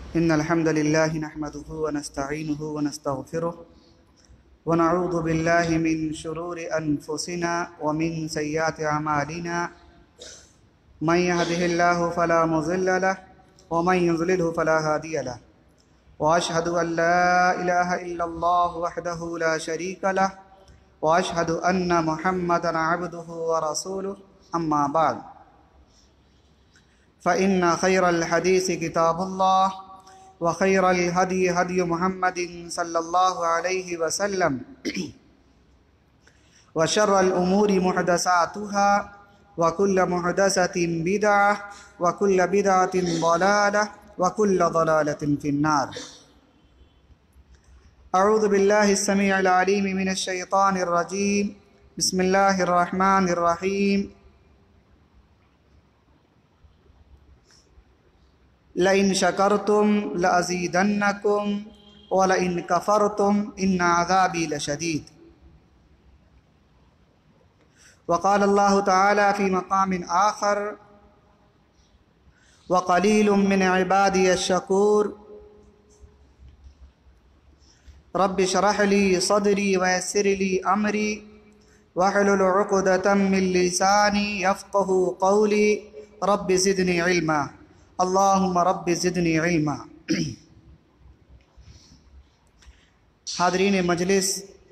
إن الحمد لله نحمده ونستعينه ونستغفره ونعوذ بالله من شرور أنفسنا ومن سيئات أعمالنا من يهده الله فلا مضل له ومن يضلله فلا هادي له وأشهد أن لا إله إلا الله وحده لا شريك له وأشهد أن محمدا عبده ورسوله أما بعد فإن خير الحديث كتاب الله وخير الهدي هدي محمد صلى الله عليه وسلم وشر الأمور محدثاتها وكل محدثة بدعة وكل بدعة ضلالة وكل ضلالة في النار. أعوذ بالله السميع العليم من الشيطان الرجيم. بسم الله الرحمن الرحيم. لئن شكرتم لأزيدنكم ولئن كفرتم إن عذابي لشديد. وقال الله تعالى في مقام آخر: وقليل من عبادي الشكور. رب اشرح لي صدري ويسر لي أمري واحلل عقدة من لساني يفقه قولي رب زدني علما اللهم رب زدنی علما. حاضرین مجلس،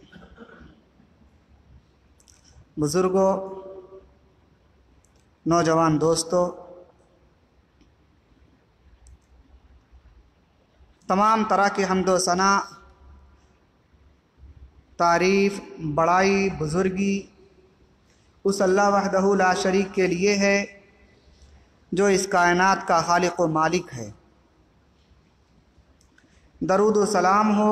بزرگوں، نوجوان دوستو، تمام طرح کی حمد و ثنا، تعریف، بڑائی، بزرگی اس اللہ وحدہ لا شریک کے لیے ہے جو اس کائنات کا خالق و مالک ہے. درود و سلام ہو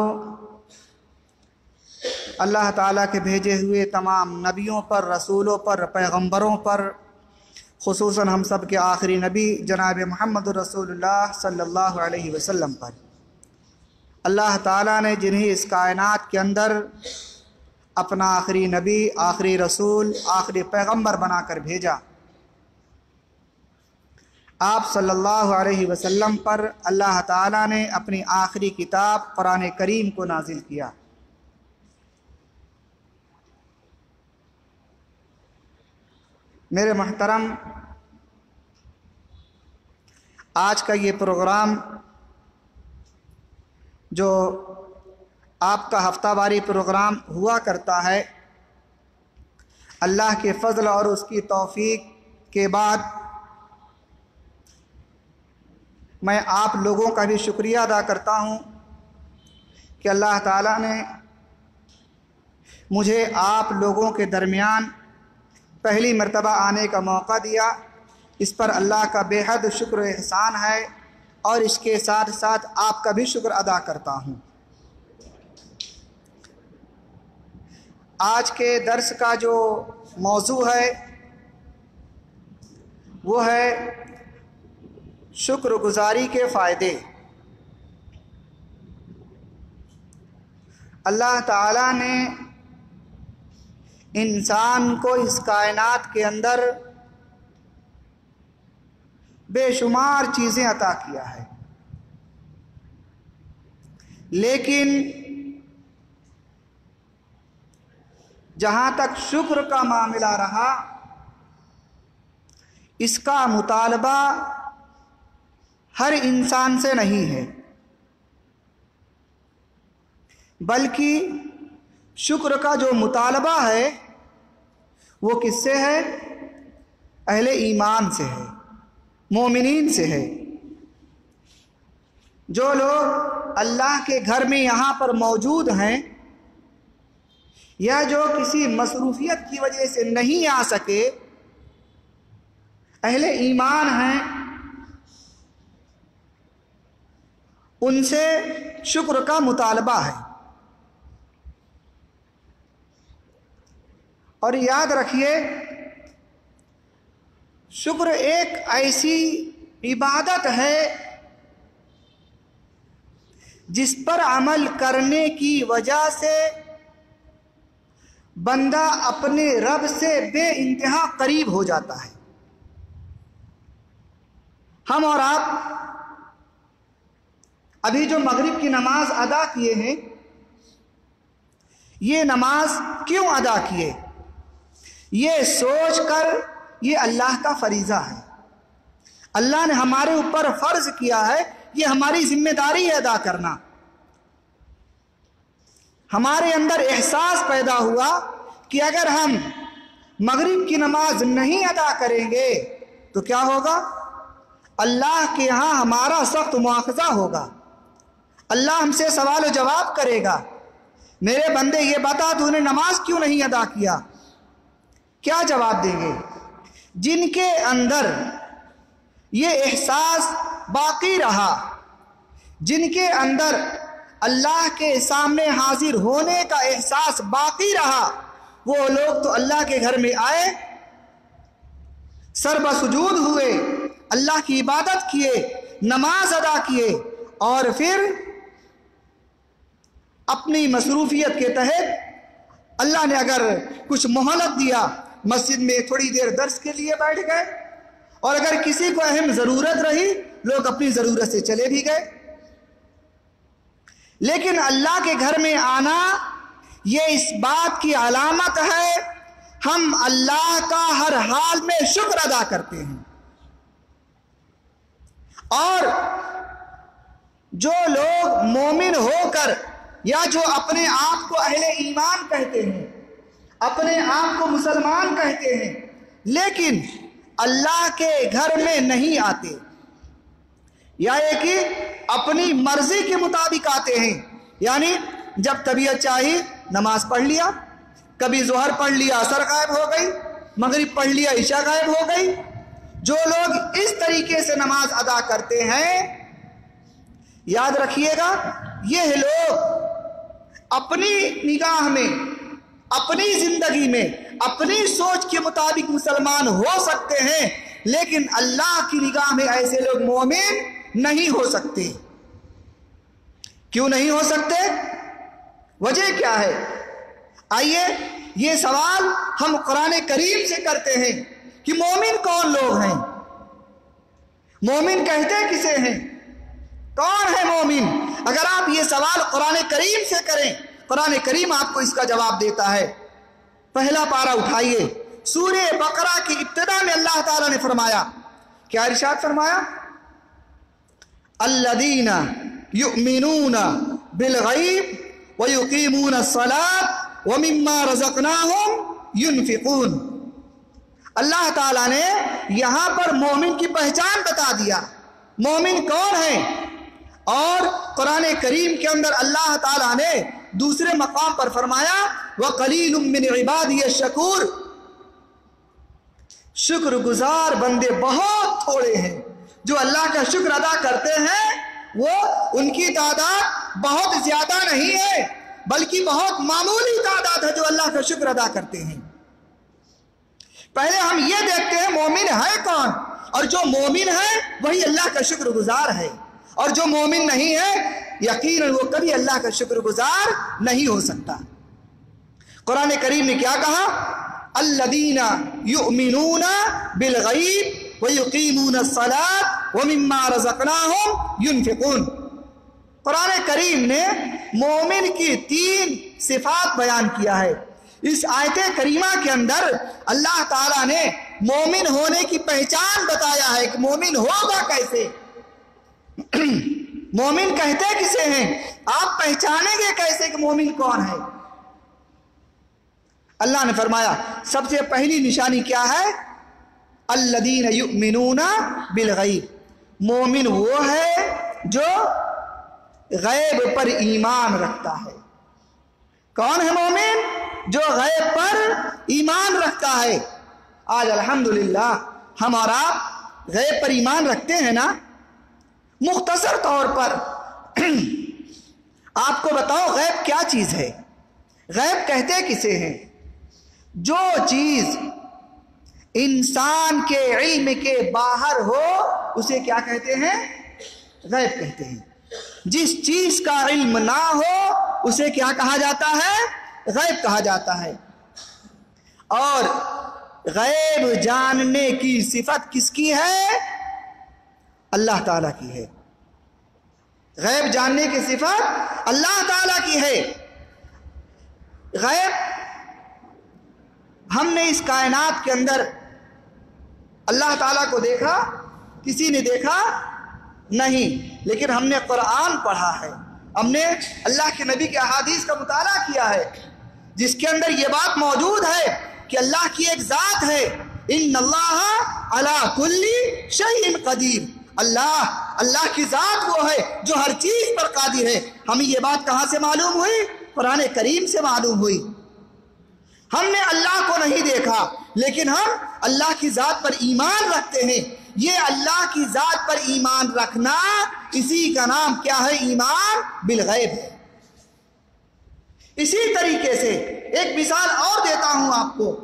اللہ تعالیٰ کے بھیجے ہوئے تمام نبیوں پر، رسولوں پر، پیغمبروں پر، خصوصاً ہم سب کے آخری نبی جناب محمد رسول اللہ صلی اللہ علیہ وسلم پر. اللہ تعالیٰ نے جنہیں اس کائنات کے اندر اپنا آخری نبی، آخری رسول، آخری پیغمبر بنا کر بھیجا، آپ صلی اللہ علیہ وسلم پر اللہ تعالیٰ نے اپنی آخری کتاب قرآن کریم کو نازل کیا. میرے محترم، آج کا یہ پروگرام جو آپ کا ہفتہ واری پروگرام ہوا کرتا ہے، اللہ کے فضل اور اس کی توفیق کے بعد میں آپ لوگوں کا بھی شکریہ ادا کرتا ہوں کہ اللہ تعالیٰ نے مجھے آپ لوگوں کے درمیان پہلی مرتبہ آنے کا موقع دیا. اس پر اللہ کا بے حد شکر و احسان ہے، اور اس کے ساتھ ساتھ آپ کا بھی شکر ادا کرتا ہوں. آج کے درس کا جو موضوع ہے وہ ہے شکر گزاری کے فائدے. اللہ تعالیٰ نے انسان کو اس کائنات کے اندر بے شمار چیزیں عطا کیا ہے، لیکن جہاں تک شکر کا معاملہ رہا، اس کا مطالبہ ہر انسان سے نہیں ہے، بلکہ شکر کا جو مطالبہ ہے وہ کس سے ہے؟ اہل ایمان سے ہے، مومنین سے ہے. جو لوگ اللہ کے گھر میں یہاں پر موجود ہیں یا جو کسی مصروفیت کی وجہ سے نہیں آ سکے، اہل ایمان ہیں، ان سے شکر کا مطالبہ ہے. اور یاد رکھیے، شکر ایک ایسی عبادت ہے جس پر عمل کرنے کی وجہ سے بندہ اپنے رب سے بے انتہا قریب ہو جاتا ہے. ہم اور آپ ابھی جو مغرب کی نماز ادا کیے ہیں، یہ نماز کیوں ادا کیے؟ یہ سوچ کر یہ اللہ کا فریضہ ہے، اللہ نے ہمارے اوپر فرض کیا ہے، یہ ہماری ذمہ داری ہے ادا کرنا۔ ہمارے اندر احساس پیدا ہوا کہ اگر ہم مغرب کی نماز نہیں ادا کریں گے تو کیا ہوگا؟ اللہ کے یہاں ہمارا سخت مواخذہ ہوگا، اللہ ہم سے سوال و جواب کرے گا، میرے بندے یہ بتا تو نے نماز کیوں نہیں ادا کیا؟ کیا جواب دیں گے؟ جن کے اندر یہ احساس باقی رہا، جن کے اندر اللہ کے سامنے حاضر ہونے کا احساس باقی رہا، وہ لوگ تو اللہ کے گھر میں آئے، سر بسجود ہوئے، اللہ کی عبادت کیے، نماز ادا کیے، اور پھر اپنی مصروفیت کے تحت اللہ نے اگر کچھ مہلت دیا، مسجد میں تھوڑی دیر درس کے لیے بیٹھ گئے، اور اگر کسی کو اہم ضرورت رہی لوگ اپنی ضرورت سے چلے بھی گئے۔ لیکن اللہ کے گھر میں آنا یہ اس بات کی علامت ہے ہم اللہ کا ہر حال میں شکر ادا کرتے ہیں۔ اور جو لوگ مومن ہو کر یا جو اپنے آپ کو اہل ایمان کہتے ہیں، اپنے آپ کو مسلمان کہتے ہیں، لیکن اللہ کے گھر میں نہیں آتے، یا یہ کہ اپنی مرضی کے مطابق آتے ہیں، یعنی جب طبیعت چاہی نماز پڑھ لیا، کبھی ظہر پڑھ لیا عصر غائب ہو گئی، مغرب پڑھ لیا عشاء غائب ہو گئی۔ جو لوگ اس طریقے سے نماز ادا کرتے ہیں، یاد رکھیے گا یہ لوگ اپنی نگاہ میں، اپنی زندگی میں، اپنی سوچ کے مطابق مسلمان ہو سکتے ہیں، لیکن اللہ کی نگاہ میں ایسے لوگ مومن نہیں ہو سکتے۔ کیوں نہیں ہو سکتے؟ وجہ کیا ہے؟ آئیے یہ سوال ہم قرآن کریم سے کرتے ہیں کہ مومن کون لوگ ہیں؟ مومن کہتے کسے ہیں؟ کون ہے مومن؟ اگر آپ یہ سوال قرآن کریم سے کریں، قرآن کریم آپ کو اس کا جواب دیتا ہے۔ پہلا پارہ اٹھائیے، سورہ بقرہ کی ابتدا میں اللہ تعالیٰ نے فرمایا، کیا ارشاد فرمایا؟ الذین یؤمنون بالغیب ویقیمون الصلاۃ ومما رزقناہم ینفقون۔ اللہ تعالیٰ نے یہاں پر مومن کی پہچان بتا دیا، مومن کون ہے؟ اور قرآن کریم کے اندر اللہ تعالیٰ نے دوسرے مقام پر فرمایا وَقَلِيلٌ مِّنْ عِبَادِيَ الشَّكُورُ، شکر گزار بندے بہت تھوڑے ہیں جو اللہ کا شکر ادا کرتے ہیں، وہ ان کی تعداد بہت زیادہ نہیں ہے بلکہ بہت معمولی تعداد ہے جو اللہ کا شکر ادا کرتے ہیں۔ پہلے ہم یہ دیکھتے ہیں مومن ہے کون، اور جو مومن ہے وہی اللہ کا شکر گزار ہے، اور جو مومن نہیں ہے یقیناً وہ کبھی اللہ کا شکر گزار نہیں ہو سکتا۔ قرآن کریم نے کیا کہا؟ الذین یؤمنون بالغیب ویقیمون الصلاۃ ومما رزقناہم ینفقون۔ قرآن کریم نے مومن کی 3 صفات بیان کیا ہے۔ اس آیت کریمہ کے اندر اللہ تعالیٰ نے مومن ہونے کی پہچان بتایا ہے کہ مومن ہوگا کیسے، مومن کہتے کسے ہیں، آپ پہچانیں گے کیسے کہ مومن کون ہے؟ اللہ نے فرمایا سب سے پہلی نشانی کیا ہے؟ الذین یؤمنون بالغیب، مومن وہ ہے جو غیب پر ایمان رکھتا ہے۔ کون ہے مومن؟ جو غیب پر ایمان رکھتا ہے۔ آج الحمدللہ ہم اور آپ غیب پر ایمان رکھتے ہیں نا؟ مختصر طور پر آپ کو بتاؤ غیب کیا چیز ہے؟ غیب کہتے کسے ہیں؟ جو چیز انسان کے علم کے باہر ہو اسے کیا کہتے ہیں؟ غیب کہتے ہیں۔ جس چیز کا علم نہ ہو اسے کیا کہا جاتا ہے؟ غیب کہا جاتا ہے۔ اور غیب جاننے کی صفت کس کی ہے؟ اللہ تعالیٰ کی ہے۔ غیب جاننے کی صفت اللہ تعالیٰ کی ہے۔ غیب ہم نے اس کائنات کے اندر اللہ تعالیٰ کو دیکھا، کسی نے دیکھا نہیں، لیکن ہم نے قرآن پڑھا ہے، ہم نے اللہ کے نبی کے احادیث کا مطالعہ کیا ہے، جس کے اندر یہ بات موجود ہے کہ اللہ کی ایک ذات ہے، ان اللہ علی کل شیء قدیر، اللہ کی ذات وہ ہے جو ہر چیز پر قادر ہے۔ ہمیں یہ بات کہاں سے معلوم ہوئی؟ قرآن کریم سے معلوم ہوئی۔ ہم نے اللہ کو نہیں دیکھا، لیکن ہم اللہ کی ذات پر ایمان رکھتے ہیں۔ یہ اللہ کی ذات پر ایمان رکھنا، اسی کا نام کیا ہے؟ ایمان بالغیب ہے۔ اسی طریقے سے ایک مثال اور دیتا ہوں آپ کو۔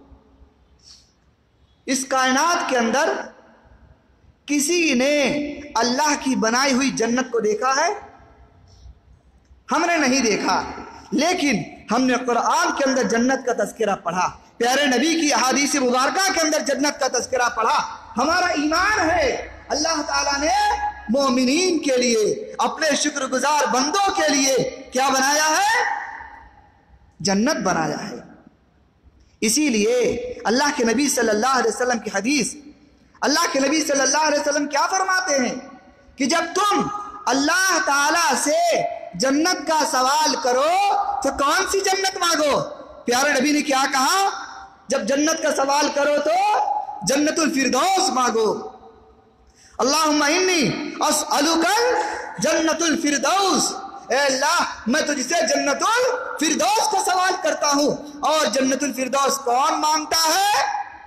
اس کائنات کے اندر کسی نے اللہ کی بنائی ہوئی جنت کو دیکھا ہے؟ ہم نے نہیں دیکھا، لیکن ہم نے قرآن کے اندر جنت کا تذکرہ پڑھا، پیارے نبی کی احادیث مبارکہ کے اندر جنت کا تذکرہ پڑھا۔ ہمارا ایمان ہے اللہ تعالیٰ نے مومنین کے لیے، اپنے شکر گزار بندوں کے لیے کیا بنایا ہے؟ جنت بنایا ہے۔ اسی لیے اللہ کے نبی صلی اللہ علیہ وسلم کی حدیث، اللہ کے نبی صلی اللہ علیہ وسلم کیا فرماتے ہیں کہ جب تم اللہ تعالیٰ سے جنت کا سوال کرو تو کون سی جنت مانگو؟ پیارے نبی نے کیا کہا؟ جب جنت کا سوال کرو تو جنت الفردوس مانگو۔ اللہم انی اسألک جنت الفردوس، اے اللہ میں تجھ سے جنت الفردوس کا سوال کرتا ہوں۔ اور جنت الفردوس کون مانگتا ہے؟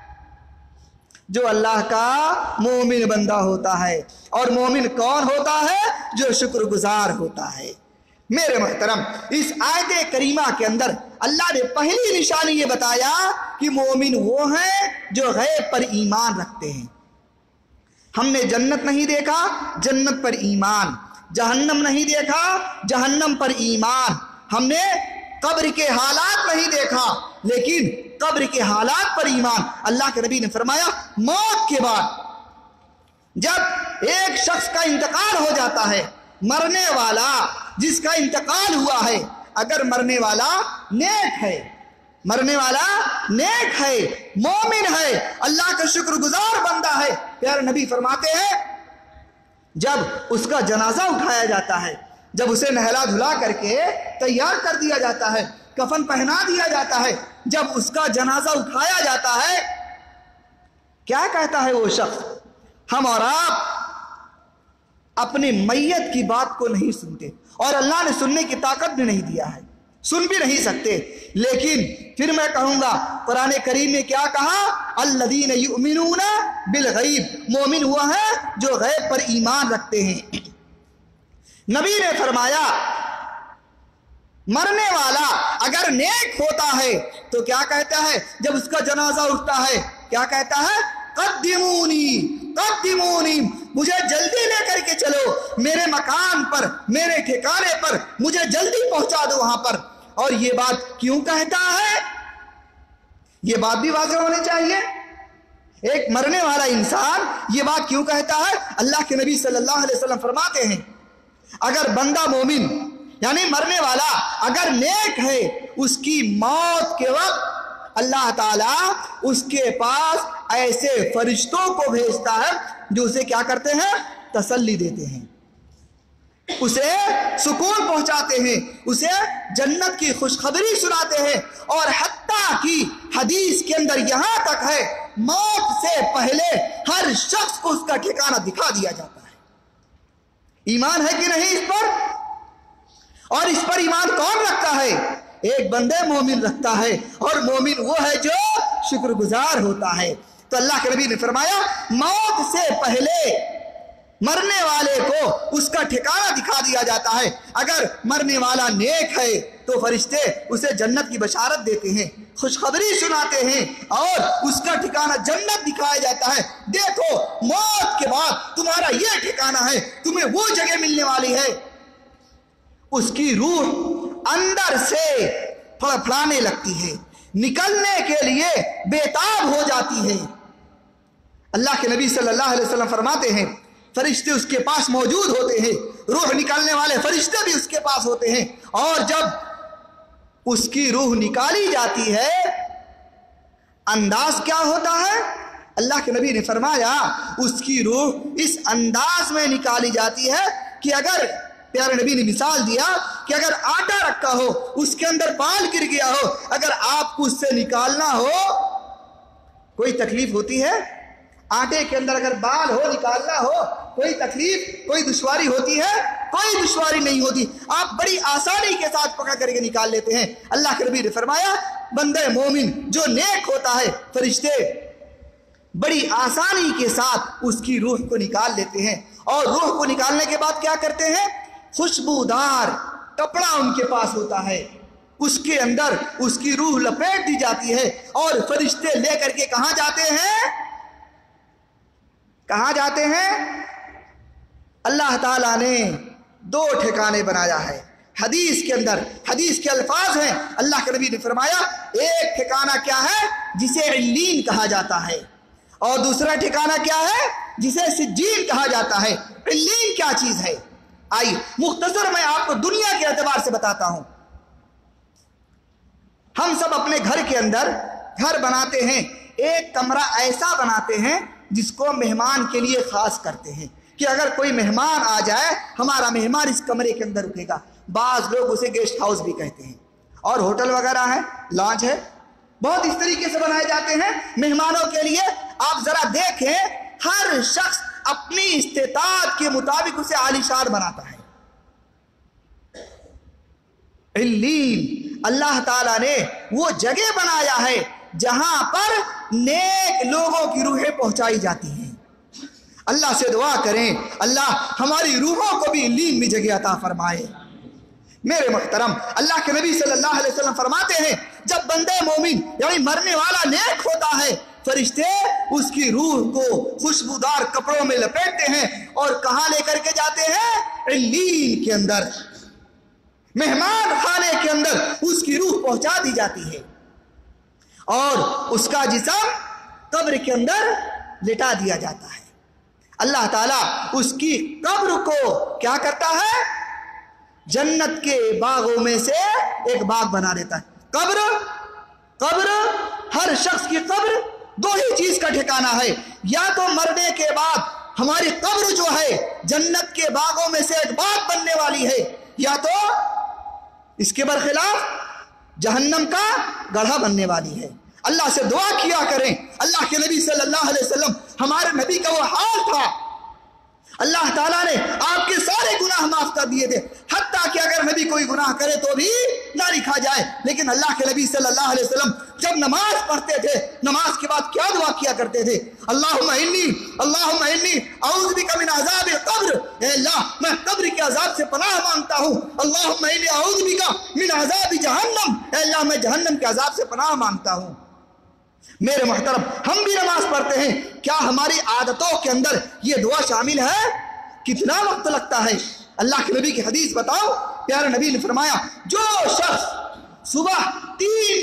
جو اللہ کا مومن بندہ ہوتا ہے۔ اور مومن کون ہوتا ہے؟ جو شکر گزار ہوتا ہے۔ میرے محترم، اس آیت کریمہ کے اندر اللہ نے پہلی نشانی یہ بتایا کہ مومن وہ ہیں جو غیب پر ایمان رکھتے ہیں۔ ہم نے جنت نہیں دیکھا، جنت پر ایمان، جہنم نہیں دیکھا، جہنم پر ایمان، ہم نے قبر کے حالات نہیں دیکھا، لیکن قبر کے حالات پر ایمان۔ اللہ کے نبی نے فرمایا موت کے بعد جب ایک شخص کا انتقال ہو جاتا ہے، مرنے والا جس کا انتقال ہوا ہے، اگر مرنے والا نیک ہے، مرنے والا نیک ہے، مومن ہے، اللہ کا شکر گزار بندہ ہے، پیارے نبی فرماتے ہیں جب اس کا جنازہ اٹھایا جاتا ہے، جب اسے نہلا دھلا کر کے تیار کر دیا جاتا ہے، کفن پہنا دیا جاتا ہے، جب اس کا جنازہ اٹھایا جاتا ہے، کیا کہتا ہے وہ شخص؟ ہم اور آپ اپنے میت کی بات کو نہیں سنتے، اور اللہ نے سننے کی طاقت بھی نہیں دیا ہے، سن بھی نہیں سکتے، لیکن پھر میں کہوں گا قرآن کریم نے کیا کہا؟ الذین یؤمنون بالغیب، مومن وہ ہے جو غیب پر ایمان رکھتے ہیں۔ نبی نے فرمایا مرنے والا اگر نیک ہوتا ہے تو کیا کہتا ہے؟ جب اس کا جنازہ اٹھتا ہے کیا کہتا ہے؟ قدمونی قدمونی، مجھے جلدی لے کر کے چلو میرے مکان پر، میرے ٹھکانے پر، مجھے جلدی پہنچا دو وہاں پر۔ اور یہ بات کیوں کہتا ہے؟ یہ بات بھی واضح ہونی چاہیے، ایک مرنے والا انسان یہ بات کیوں کہتا ہے؟ اللہ کے نبی صلی اللہ علیہ وسلم فرماتے ہیں اگر بندہ مومن یعنی مرنے والا اگر نیک ہے، اس کی موت کے وقت اللہ تعالیٰ اس کے پاس ایسے فرشتوں کو بھیجتا ہے جو اسے کیا کرتے ہیں؟ تسلی دیتے ہیں، اسے سکون پہنچاتے ہیں، اسے جنت کی خوشخبری سناتے ہیں، اور حتیٰ کی حدیث کے اندر یہاں تک ہے موت سے پہلے ہر شخص کو اس کا ٹھکانہ دکھا دیا جاتا ہے۔ ایمان ہے کہ نہیں اس پر؟ اور اس پر ایمان کون رکھتا ہے؟ ایک بندے مومن رکھتا ہے، اور مومن وہ ہے جو شکر گزار ہوتا ہے۔ تو اللہ کے نبی نے فرمایا موت سے پہلے مرنے والے کو اس کا ٹھکانہ دکھا دیا جاتا ہے۔ اگر مرنے والا نیک ہے تو فرشتے اسے جنت کی بشارت دیتے ہیں، خوشخبری سناتے ہیں، اور اس کا ٹھکانہ جنت دکھایا جاتا ہے۔ دیکھو موت کے بعد تمہارا یہ ٹھکانہ ہے، تمہیں وہ جگہ ملنے والی ہے۔ اس کی روح اندر سے پھڑپھڑانے لگتی ہے، نکلنے کے لیے بے تاب ہو جاتی ہے۔ اللہ کے نبی صلی اللہ علیہ وسلم فرماتے ہیں فرشتے اس کے پاس موجود ہوتے ہیں، روح نکالنے والے فرشتے بھی اس کے پاس ہوتے ہیں، اور جب اس کی روح نکالی جاتی ہے انداز کیا ہوتا ہے؟ اللہ کے نبی نے فرمایا اس کی روح اس انداز میں نکالی جاتی ہے کہ اگر پیارے نبی نے مثال دیا کہ اگر آٹا رکھا ہو، اس کے اندر بال گر گیا ہو، اگر آپ کو اس سے نکالنا ہو کوئی تکلیف ہوتی ہے؟ آٹے کے اندر اگر بال ہو نکالنا ہو کوئی تکلیف، کوئی دشواری ہوتی ہے؟ کوئی دشواری نہیں ہوتی، آپ بڑی آسانی کے ساتھ پکڑ کر کے نکال لیتے ہیں۔ اللہ کے نبی نے فرمایا بندہ مومن جو نیک ہوتا ہے فرشتے بڑی آسانی کے ساتھ اس کی روح کو نکال لیتے ہیں، اور روح کو نکالنے کے بعد کیا کرتے ہیں؟ خوشبودار کپڑا ان کے پاس ہوتا ہے، اس کے اندر اس کی روح لپیٹ دی جاتی ہے، اور فرشتے لے کر کے کہاں جاتے ہیں؟ کہاں جاتے ہیں؟ اللہ تعالیٰ نے 2 ٹھکانے بنایا ہے حدیث کے اندر، حدیث کے الفاظ ہیں، اللہ کے نبی نے فرمایا ایک ٹھکانہ کیا ہے جسے علین کہا جاتا ہے، اور دوسرا ٹھکانہ کیا ہے جسے سجین کہا جاتا ہے۔ علین کیا چیز ہے؟ آئیے مختصر میں آپ کو دنیا کے اعتبار سے بتاتا ہوں۔ ہم سب اپنے گھر کے اندر گھر بناتے ہیں، ایک کمرہ ایسا بناتے ہیں جس کو مہمان کے لیے خاص کرتے ہیں کہ اگر کوئی مہمان آ جائے ہمارا مہمان اس کمرے کے اندر رکے گا۔ بعض لوگ اسے گیسٹ ہاؤس بھی کہتے ہیں، اور ہوٹل وغیرہ ہے، لانچ ہے، بہت اس طریقے سے بنائے جاتے ہیں مہمانوں کے لیے۔ آپ ذرا دیکھیں ہر شخص اپنی استطاعت کے مطابق اسے عالیشان بناتا ہے۔ علین اللہ تعالیٰ نے وہ جگہ بنایا ہے جہاں پر نیک لوگوں کی روحیں پہنچائی جاتی ہیں۔ اللہ سے دعا کریں اللہ ہماری روحوں کو بھی علین میں جگہ عطا فرمائے۔ میرے محترم، اللہ کے نبی صلی اللہ علیہ وسلم فرماتے ہیں جب بندہ مومن یعنی مرنے والا نیک ہوتا ہے فرشتے اس کی روح کو خوشبودار کپڑوں میں لپیٹتے ہیں اور کہاں لے کر کے جاتے ہیں؟ علین کے اندر، مہمان خانے کے اندر اس کی روح پہنچا دی جاتی ہے، اور اس کا جسم قبر کے اندر لٹا دیا جاتا ہے۔ اللہ تعالیٰ اس کی قبر کو کیا کرتا ہے؟ جنت کے باغوں میں سے ایک باغ بنا دیتا ہے۔ قبر ہر شخص کی قبر 2 ہی چیز کا ٹھکانہ ہے، یا تو مرنے کے بعد ہماری قبر جو ہے جنت کے باغوں میں سے ایک باغ بننے والی ہے، یا تو اس کے برخلاف جہنم کا گڑھا بننے والی ہے۔ اللہ سے دعا کیا کریں، اللہ کے نبی صلی اللہ علیہ وسلم ہمارے نبی کا وہ حال تھا، اللہ تعالیٰ نے آپ کے سارے گناہ معاف کر دیے تھے، حتیٰ کہ اگر نبی کوئی گناہ کرے تو بھی نہ لکھا جائے۔ لیکن اللہ کے نبی صلی اللہ علیہ وسلم جب نماز پڑھتے تھے نماز کے بعد کیا دعا کیا کرتے تھے؟ اللہم انی اعوذ بک من عذاب القبر، اے اللہ میں قبر کے عذاب سے پناہ مانگتا ہوں۔ اللہم انی اعوذ بک من عذاب جہنم، اے اللہ میں جہنم کے عذاب سے پناہ مانگتا ہوں۔ میرے محترم، ہم بھی نماز پڑھتے ہیں، کیا ہماری عادتوں کے اندر یہ دعا شامل ہے؟ کتنا وقت لگتا ہے؟ اللہ کے نبی کی حدیث بتاؤ، پیارے نبی نے فرمایا جو شخص صبح 3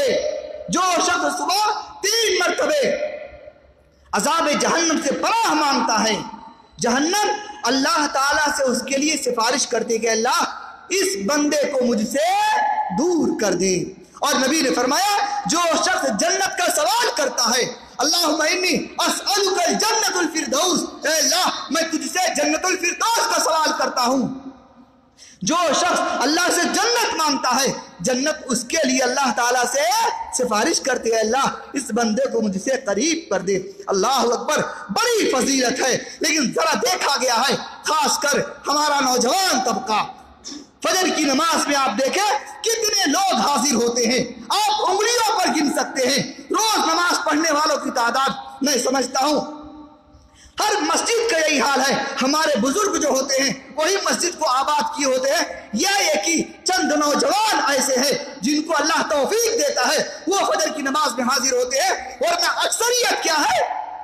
مرتبے عذاب جہنم سے پناہ مانگتا ہے، جہنم اللہ تعالیٰ سے اس کے لیے سفارش کرتے کہ اللہ اس بندے کو مجھ سے دور کر دے۔ اور نبی نے فرمایا جو شخص جنت کا سوال کرتا ہے، اللہم انی اسألک الجنت الفردوس، اے اللہ میں تجھ سے جنت الفردوس کا سوال کرتا ہوں۔ جو شخص اللہ سے جنت مانگتا ہے جنت اس کے لیے اللہ تعالیٰ سے سفارش کرتے ہیں اللہ اس بندے کو مجھ سے قریب کر دے۔ اللہ اکبر، بڑی فضیلت ہے، لیکن ذرا دیکھا گیا ہے خاص کر ہمارا نوجوان طبقہ، فجر کی نماز میں آپ دیکھیں کتنے لوگ حاضر ہوتے ہیں، آپ انگلیوں پر گن سکتے ہیں روز نماز پڑھنے والوں کی تعداد۔ میں سمجھتا ہوں ہر مسجد کا یہی حال ہے، ہمارے بزرگ جو ہوتے ہیں وہی مسجد کو آباد کیے ہوتے ہیں، یہ کہ چند نوجوان ایسے ہیں جن کو اللہ توفیق دیتا ہے وہ فجر کی نماز میں حاضر ہوتے ہیں، ورنہ اکثریت کیا ہے؟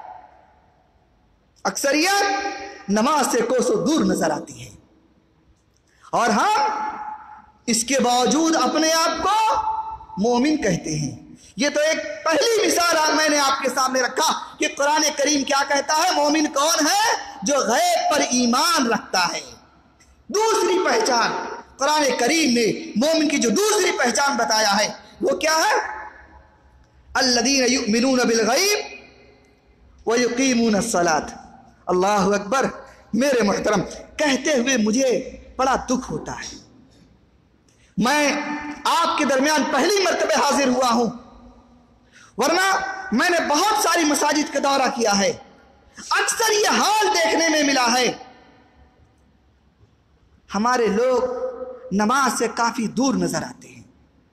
اکثریت نماز سے کوسوں دور نظر آتی ہے، اور ہم اس کے باوجود اپنے آپ کو مومن کہتے ہیں۔ یہ تو ایک پہلی مثال میں نے آپ کے سامنے رکھا کہ قرآن کریم کیا کہتا ہے، مومن کون ہے؟ جو غیب پر ایمان رکھتا ہے۔ دوسری پہچان قرآن کریم نے مومن کی جو دوسری پہچان بتایا ہے وہ کیا ہے؟ الذین یؤمنون بالغیب ویقیمون الصلاۃ۔ اللہ اکبر، میرے محترم، کہتے ہوئے مجھے بڑا دکھ ہوتا ہے، میں آپ کے درمیان پہلی مرتبہ حاضر ہوا ہوں، ورنہ میں نے بہت ساری مساجد کا دورہ کیا ہے، اکثر یہ حال دیکھنے میں ملا ہے، ہمارے لوگ نماز سے کافی دور نظر آتے ہیں۔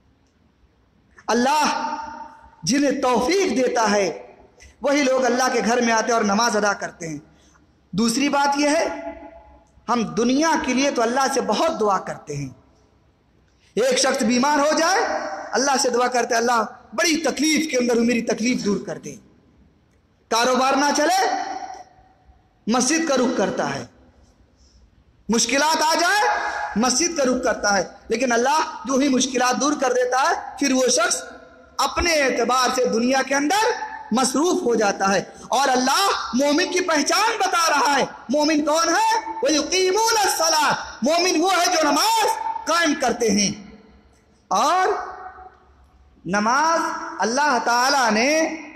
اللہ جنہیں توفیق دیتا ہے وہی لوگ اللہ کے گھر میں آتے ہیں اور نماز ادا کرتے ہیں۔ دوسری بات یہ ہے، ہم دنیا کے لیے تو اللہ سے بہت دعا کرتے ہیں، ایک شخص بیمار ہو جائے اللہ سے دعا کرتے ہیں، اللہ بڑی تکلیف کے اندر ہوں، میری تکلیف دور کر دے۔ کاروبار نہ چلے مسجد کا رخ کرتا ہے، مشکلات آ جائے مسجد کا رخ کرتا ہے، لیکن اللہ جو ہی مشکلات دور کر دیتا ہے پھر وہ شخص اپنے اعتبار سے دنیا کے اندر مصروف ہو جاتا ہے۔ اور اللہ مومن کی پہچان بتا رہا ہے، مومن کون ہے؟ وَيُقِيمُونَ الصَّلَاةَ، مومن وہ ہے جو نماز قائم کرتے ہیں۔ اور نماز اللہ تعالیٰ نے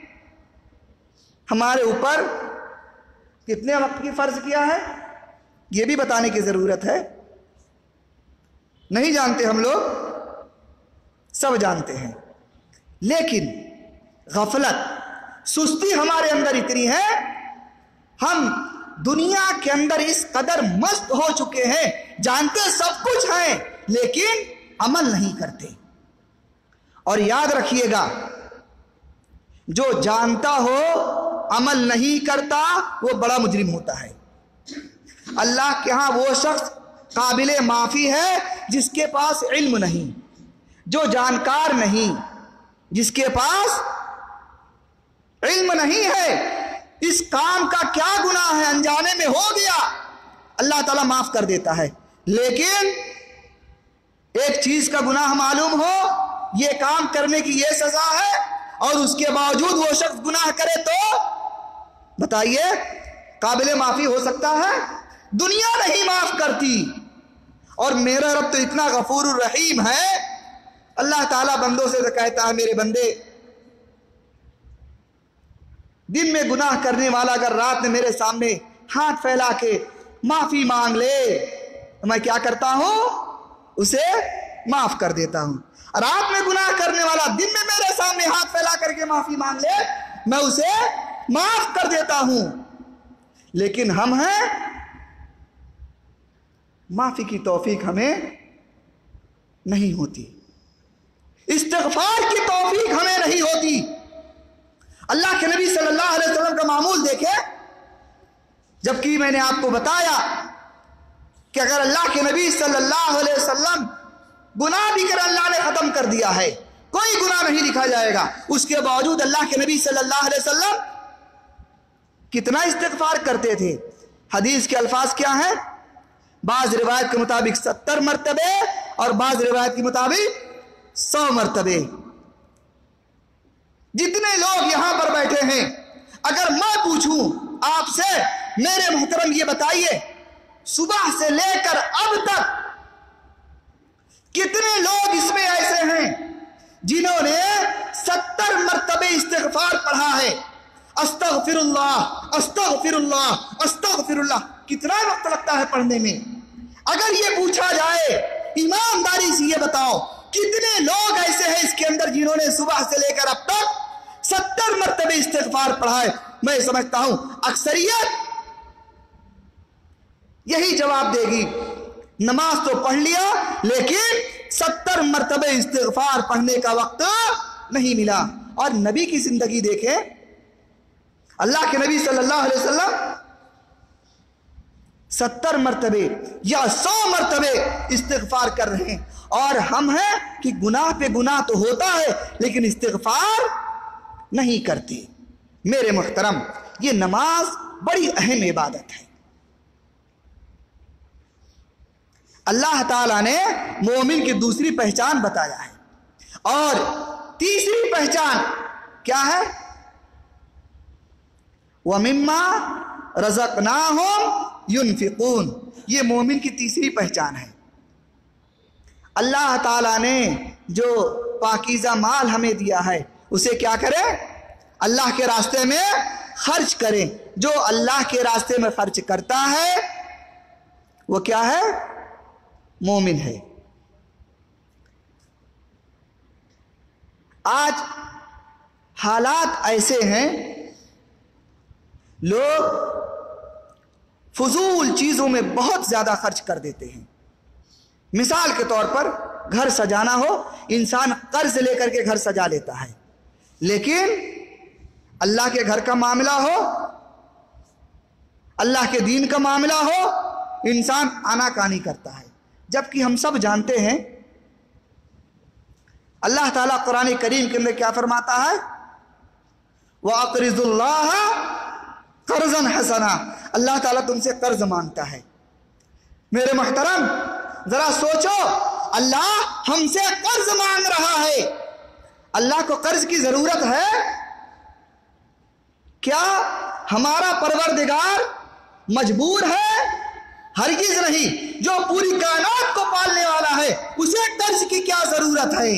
ہمارے اوپر کتنے وقت کی فرض کیا ہے یہ بھی بتانے کی ضرورت ہے، نہیں جانتے ہم لوگ، سب جانتے ہیں، لیکن غفلت، سستی ہمارے اندر اتنی ہے، ہم دنیا کے اندر اس قدر مست ہو چکے ہیں، جانتے سب کچھ ہیں لیکن عمل نہیں کرتے۔ اور یاد رکھیے گا، جو جانتا ہو عمل نہیں کرتا وہ بڑا مجرم ہوتا ہے۔ اللہ کے ہاں وہ شخص قابل معافی ہے جس کے پاس علم نہیں، جو جانکار نہیں، جس کے پاس علم نہیں ہے، اس کام کا کیا گناہ ہے انجانے میں ہو گیا، اللہ تعالیٰ معاف کر دیتا ہے۔ لیکن ایک چیز کا گناہ معلوم ہو، یہ کام کرنے کی یہ سزا ہے، اور اس کے باوجود وہ شخص گناہ کرے تو بتائیے قابل معافی ہو سکتا ہے؟ دنیا نہیں معاف کرتی، اور میرا رب تو اتنا غفور الرحیم ہے، اللہ تعالیٰ بندوں سے کہتا ہے میرے بندے، دن میں گناہ کرنے والا اگر رات میں میرے سامنے ہاتھ پھیلا کے معافی مانگ لے تو میں کیا کرتا ہوں؟ اسے معاف کر دیتا ہوں۔ رات میں گناہ کرنے والا دن میں میرے سامنے ہاتھ پھیلا کر کے معافی مانگ لے میں اسے معاف کر دیتا ہوں۔ لیکن ہم ہیں، معافی کی توفیق ہمیں نہیں ہوتی، استغفار کی توفیق ہمیں نہیں ہوتی۔ اللہ کے نبی صلی اللہ علیہ وسلم کا معمول دیکھیں، جبکہ میں نے آپ کو بتایا کہ اگر اللہ کے نبی صلی اللہ علیہ وسلم گناہ بھی کر اللہ نے ختم کر دیا ہے، کوئی گناہ نہیں لکھا جائے گا، اس کے باوجود اللہ کے نبی صلی اللہ علیہ وسلم کتنا استغفار کرتے تھے۔ حدیث کے الفاظ کیا ہیں؟ بعض روایت کے مطابق 70 مرتبے اور بعض روایت کے مطابق 100 مرتبے۔ جتنے لوگ یہاں پر بیٹھے ہیں، اگر میں پوچھوں آپ سے میرے محترم یہ بتائیے صبح سے لے کر اب تک کتنے لوگ اس میں ایسے ہیں جنہوں نے 70 مرتبے استغفار پڑھا ہے؟ استغفر اللہ استغفر اللہ استغفر اللہ، کتنا وقت لگتا ہے پڑھنے میں؟ اگر یہ پوچھا جائے ایمانداری سے یہ بتاؤ کتنے لوگ ایسے ہیں اس کے اندر جنہوں نے صبح سے لے کر اب تک 70 مرتبے استغفار پڑھا ہے؟ میں سمجھتا ہوں اکثریت یہی جواب دے گی، نماز تو پڑھ لیا لیکن 70 مرتبے استغفار پڑھنے کا وقت نہیں ملا۔ اور نبی کی زندگی دیکھیں، اللہ کے نبی صلی اللہ علیہ وسلم 70 مرتبے یا 100 مرتبے استغفار کر رہے ہیں، اور ہم ہیں کہ گناہ پہ گناہ تو ہوتا ہے لیکن استغفار نہیں کرتے۔ میرے محترم، یہ نماز بڑی اہم عبادت ہے۔ اللہ تعالیٰ نے مومن کی دوسری پہچان بتایا ہے، اور تیسری پہچان کیا ہے؟ وَمِمَّا رَزَقْنَاهُمْ يُنْفِقُونَ، یہ مومن کی تیسری پہچان ہے۔ اللہ تعالیٰ نے جو پاکیزہ مال ہمیں دیا ہے اسے کیا کریں؟ اللہ کے راستے میں خرچ کریں۔ جو اللہ کے راستے میں خرچ کرتا ہے وہ کیا ہے؟ مومن ہے۔ آج حالات ایسے ہیں، لوگ فضول چیزوں میں بہت زیادہ خرچ کر دیتے ہیں۔ مثال کے طور پر گھر سجانا ہو، انسان قرض لے کر کے گھر سجا لیتا ہے، لیکن اللہ کے گھر کا معاملہ ہو، اللہ کے دین کا معاملہ ہو، انسان آنا کانی کرتا ہے۔ جبکہ ہم سب جانتے ہیں اللہ تعالیٰ قرآن کریم کے اندر کیا فرماتا ہے؟ وَأَقْرِضُ اللَّهَ قَرْضًا حَسَنًا، اللہ تعالیٰ تم سے قرض مانگتا ہے۔ میرے محترم ذرا سوچو، اللہ ہم سے قرض مانگ رہا ہے، اللہ کو قرض کی ضرورت ہے کیا؟ ہمارا پروردگار مجبور ہے؟ ہرگز نہیں۔ جو پوری کائنات کو پالنے والا ہے اسے قرض کی کیا ضرورت ہے؟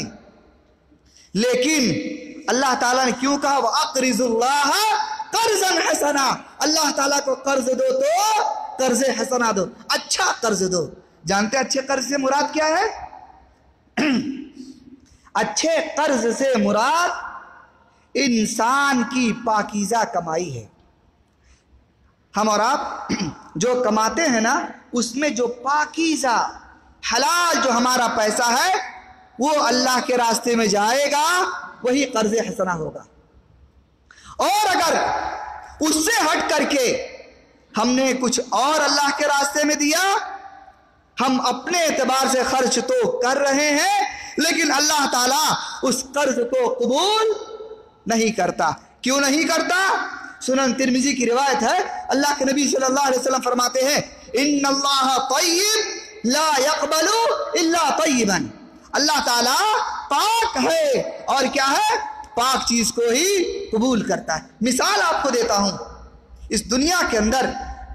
لیکن اللہ تعالیٰ نے کیوں کہا وَأَقْرِضُ اللَّهَ قَرْضًا حَسَنًا، اللہ تعالیٰ کو قرض دو تو قرض حسنہ دو، اچھا قرض دو۔ جانتے اچھے قرض سے مراد کیا ہے؟ اچھے قرض سے مراد انسان کی پاکیزہ کمائی ہے۔ ہم اور آپ جو کماتے ہیں نا، اس میں جو پاکیزہ حلال جو ہمارا پیسہ ہے وہ اللہ کے راستے میں جائے گا، وہی قرض حسنہ ہوگا۔ اور اگر اس سے ہٹ کر کے ہم نے کچھ اور اللہ کے راستے میں دیا، ہم اپنے اعتبار سے خرچ تو کر رہے ہیں لیکن اللہ تعالیٰ اس قرض کو قبول نہیں کرتا۔ کیوں نہیں کرتا؟ سنن ترمذی کی روایت ہے، اللہ کے نبی صلی اللہ علیہ وسلم فرماتے ہیں ان اللہ طیب لا يقبل الا طیبا، اللہ تعالیٰ پاک ہے اور کیا ہے؟ پاک چیز کو ہی قبول کرتا ہے۔ مثال آپ کو دیتا ہوں، اس دنیا کے اندر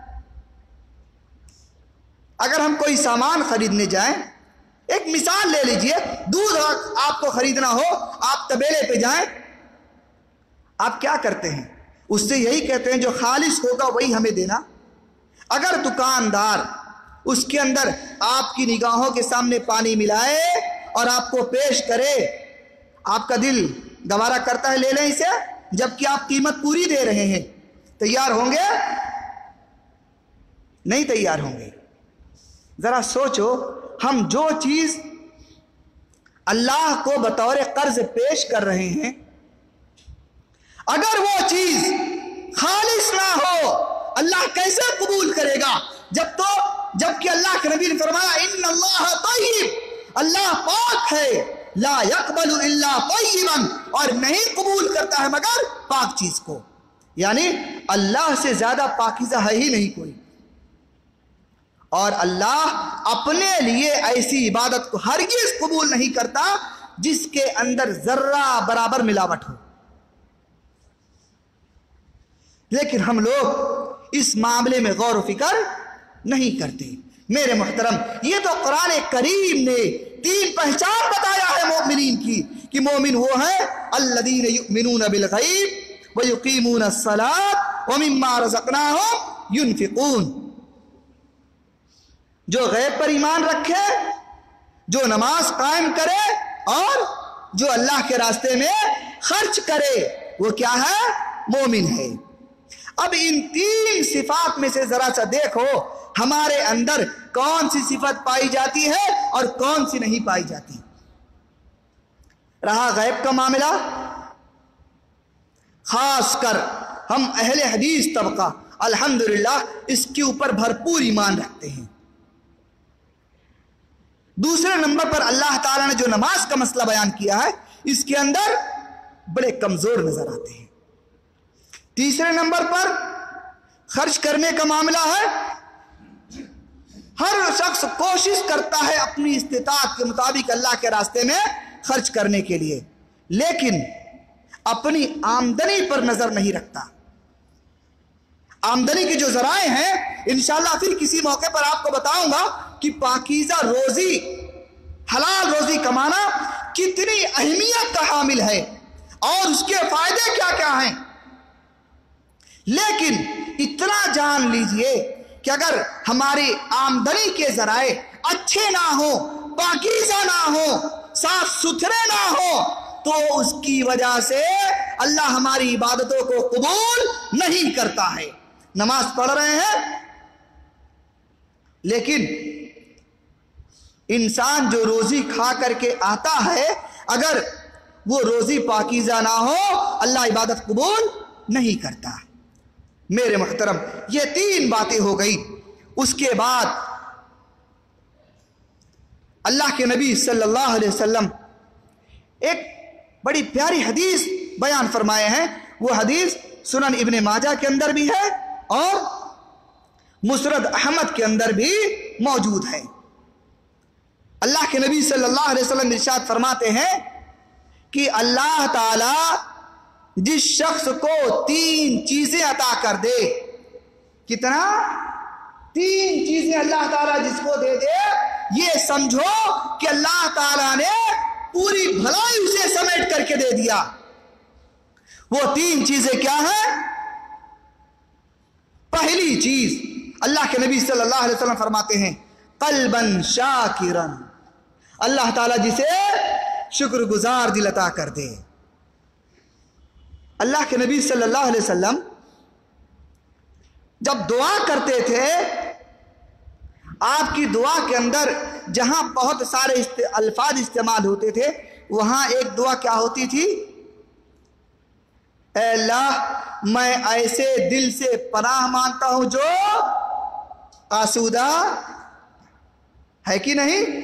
اگر ہم کوئی سامان خریدنے جائیں، ایک مثال لے لیجئے، دودھ آپ کو خریدنا ہو، آپ تبیلے پہ جائیں، آپ کیا کرتے ہیں؟ اس سے یہی کہتے ہیں جو خالص ہوگا وہی ہمیں دینا۔ اگر دکاندار اس کے اندر آپ کی نگاہوں کے سامنے پانی ملائے اور آپ کو پیش کرے، آپ کا دل گوارا کرتا ہے لے لیں اسے، جبکہ آپ قیمت پوری دے رہے ہیں، تیار ہوں گے؟ نہیں تیار ہوں گے۔ ذرا سوچو، ہم جو چیز اللہ کو بطور قرض پیش کر رہے ہیں، اگر وہ چیز خالص نہ ہو اللہ کیسے قبول کرے گا؟ جبکہ اللہ کے نبی نے فرمایا ان اللہ طیب، اللہ پاک ہے، لا يقبل الا طیبا، اور نہیں قبول کرتا ہے مگر پاک چیز کو۔ یعنی اللہ سے زیادہ پاکیزہ ہے ہی نہیں کوئی، اور اللہ اپنے لیے ایسی عبادت کو ہرگز قبول نہیں کرتا جس کے اندر ذرہ برابر ملاوٹ ہو۔ لیکن ہم لوگ اس معاملے میں غور و فکر نہیں کرتے۔ میرے محترم، یہ تو قرآن کریم نے 3 پہچان بتایا ہے مومنین کی، کہ مومن وہ ہے الذین یؤمنون بالغیب ویقیمون الصلاۃ ومما رزقناہم ینفقون، جو غیب پر ایمان رکھے، جو نماز قائم کرے اور جو اللہ کے راستے میں خرچ کرے، وہ کیا ہے؟ مومن ہے۔ اب ان 3 صفات میں سے ذرا سا دیکھو ہمارے اندر کون سی صفت پائی جاتی ہے اور کون سی نہیں پائی جاتی۔ رہا غیب کا معاملہ، خاص کر ہم اہل حدیث طبقہ الحمدللہ اس کے اوپر بھرپور ایمان رکھتے ہیں۔ دوسرے نمبر پر اللہ تعالیٰ نے جو نماز کا مسئلہ بیان کیا ہے، اس کے اندر بڑے کمزور نظر آتے ہیں۔ تیسرے نمبر پر خرچ کرنے کا معاملہ ہے، ہر شخص کوشش کرتا ہے اپنی استطاعت کے مطابق اللہ کے راستے میں خرچ کرنے کے لیے، لیکن اپنی آمدنی پر نظر نہیں رکھتا. آمدنی کے جو ذرائع ہیں انشاءاللہ پھر کسی موقع پر آپ کو بتاؤں گا کہ پاکیزہ روزی، حلال روزی کمانا کتنی اہمیت کا حامل ہے اور اس کے فائدے کیا کیا ہیں. لیکن اتنا جان لیجئے کہ اگر ہماری آمدنی کے ذرائع اچھے نہ ہوں، پاکیزہ نہ ہوں، صاف ستھرے نہ ہوں، تو اس کی وجہ سے اللہ ہماری عبادتوں کو قبول نہیں کرتا ہے. نماز پڑھ رہے ہیں لیکن انسان جو روزی کھا کر کے آتا ہے، اگر وہ روزی پاکیزہ نہ ہو اللہ عبادت قبول نہیں کرتا. میرے محترم، یہ 3 باتیں ہو گئی. اس کے بعد اللہ کے نبی صلی اللہ علیہ وسلم ایک بڑی پیاری حدیث بیان فرمائے ہیں. وہ حدیث سنن ابن ماجہ کے اندر بھی ہے اور مسند احمد کے اندر بھی موجود ہے. اللہ کے نبی صلی اللہ علیہ وسلم ارشاد فرماتے ہیں کہ اللہ تعالی جس شخص کو 3 چیزیں عطا کر دے، کتنا؟ 3 چیزیں اللہ تعالیٰ جس کو دے دے، یہ سمجھو کہ اللہ تعالیٰ نے پوری بھلائی اسے سمیٹ کر کے دے دیا. وہ 3 چیزیں کیا ہیں؟ پہلی چیز اللہ کے نبی صلی اللہ علیہ وسلم فرماتے ہیں قلباً شاکراً، اللہ تعالیٰ جسے شکر گزار دل عطا کر دے. اللہ کے نبی صلی اللہ علیہ وسلم جب دعا کرتے تھے، آپ کی دعا کے اندر جہاں بہت سارے الفاظ استعمال ہوتے تھے، وہاں ایک دعا کیا ہوتی تھی؟ اے اللہ میں ایسے دل سے پناہ مانگتا ہوں جو آسودہ ہے کہ نہیں؟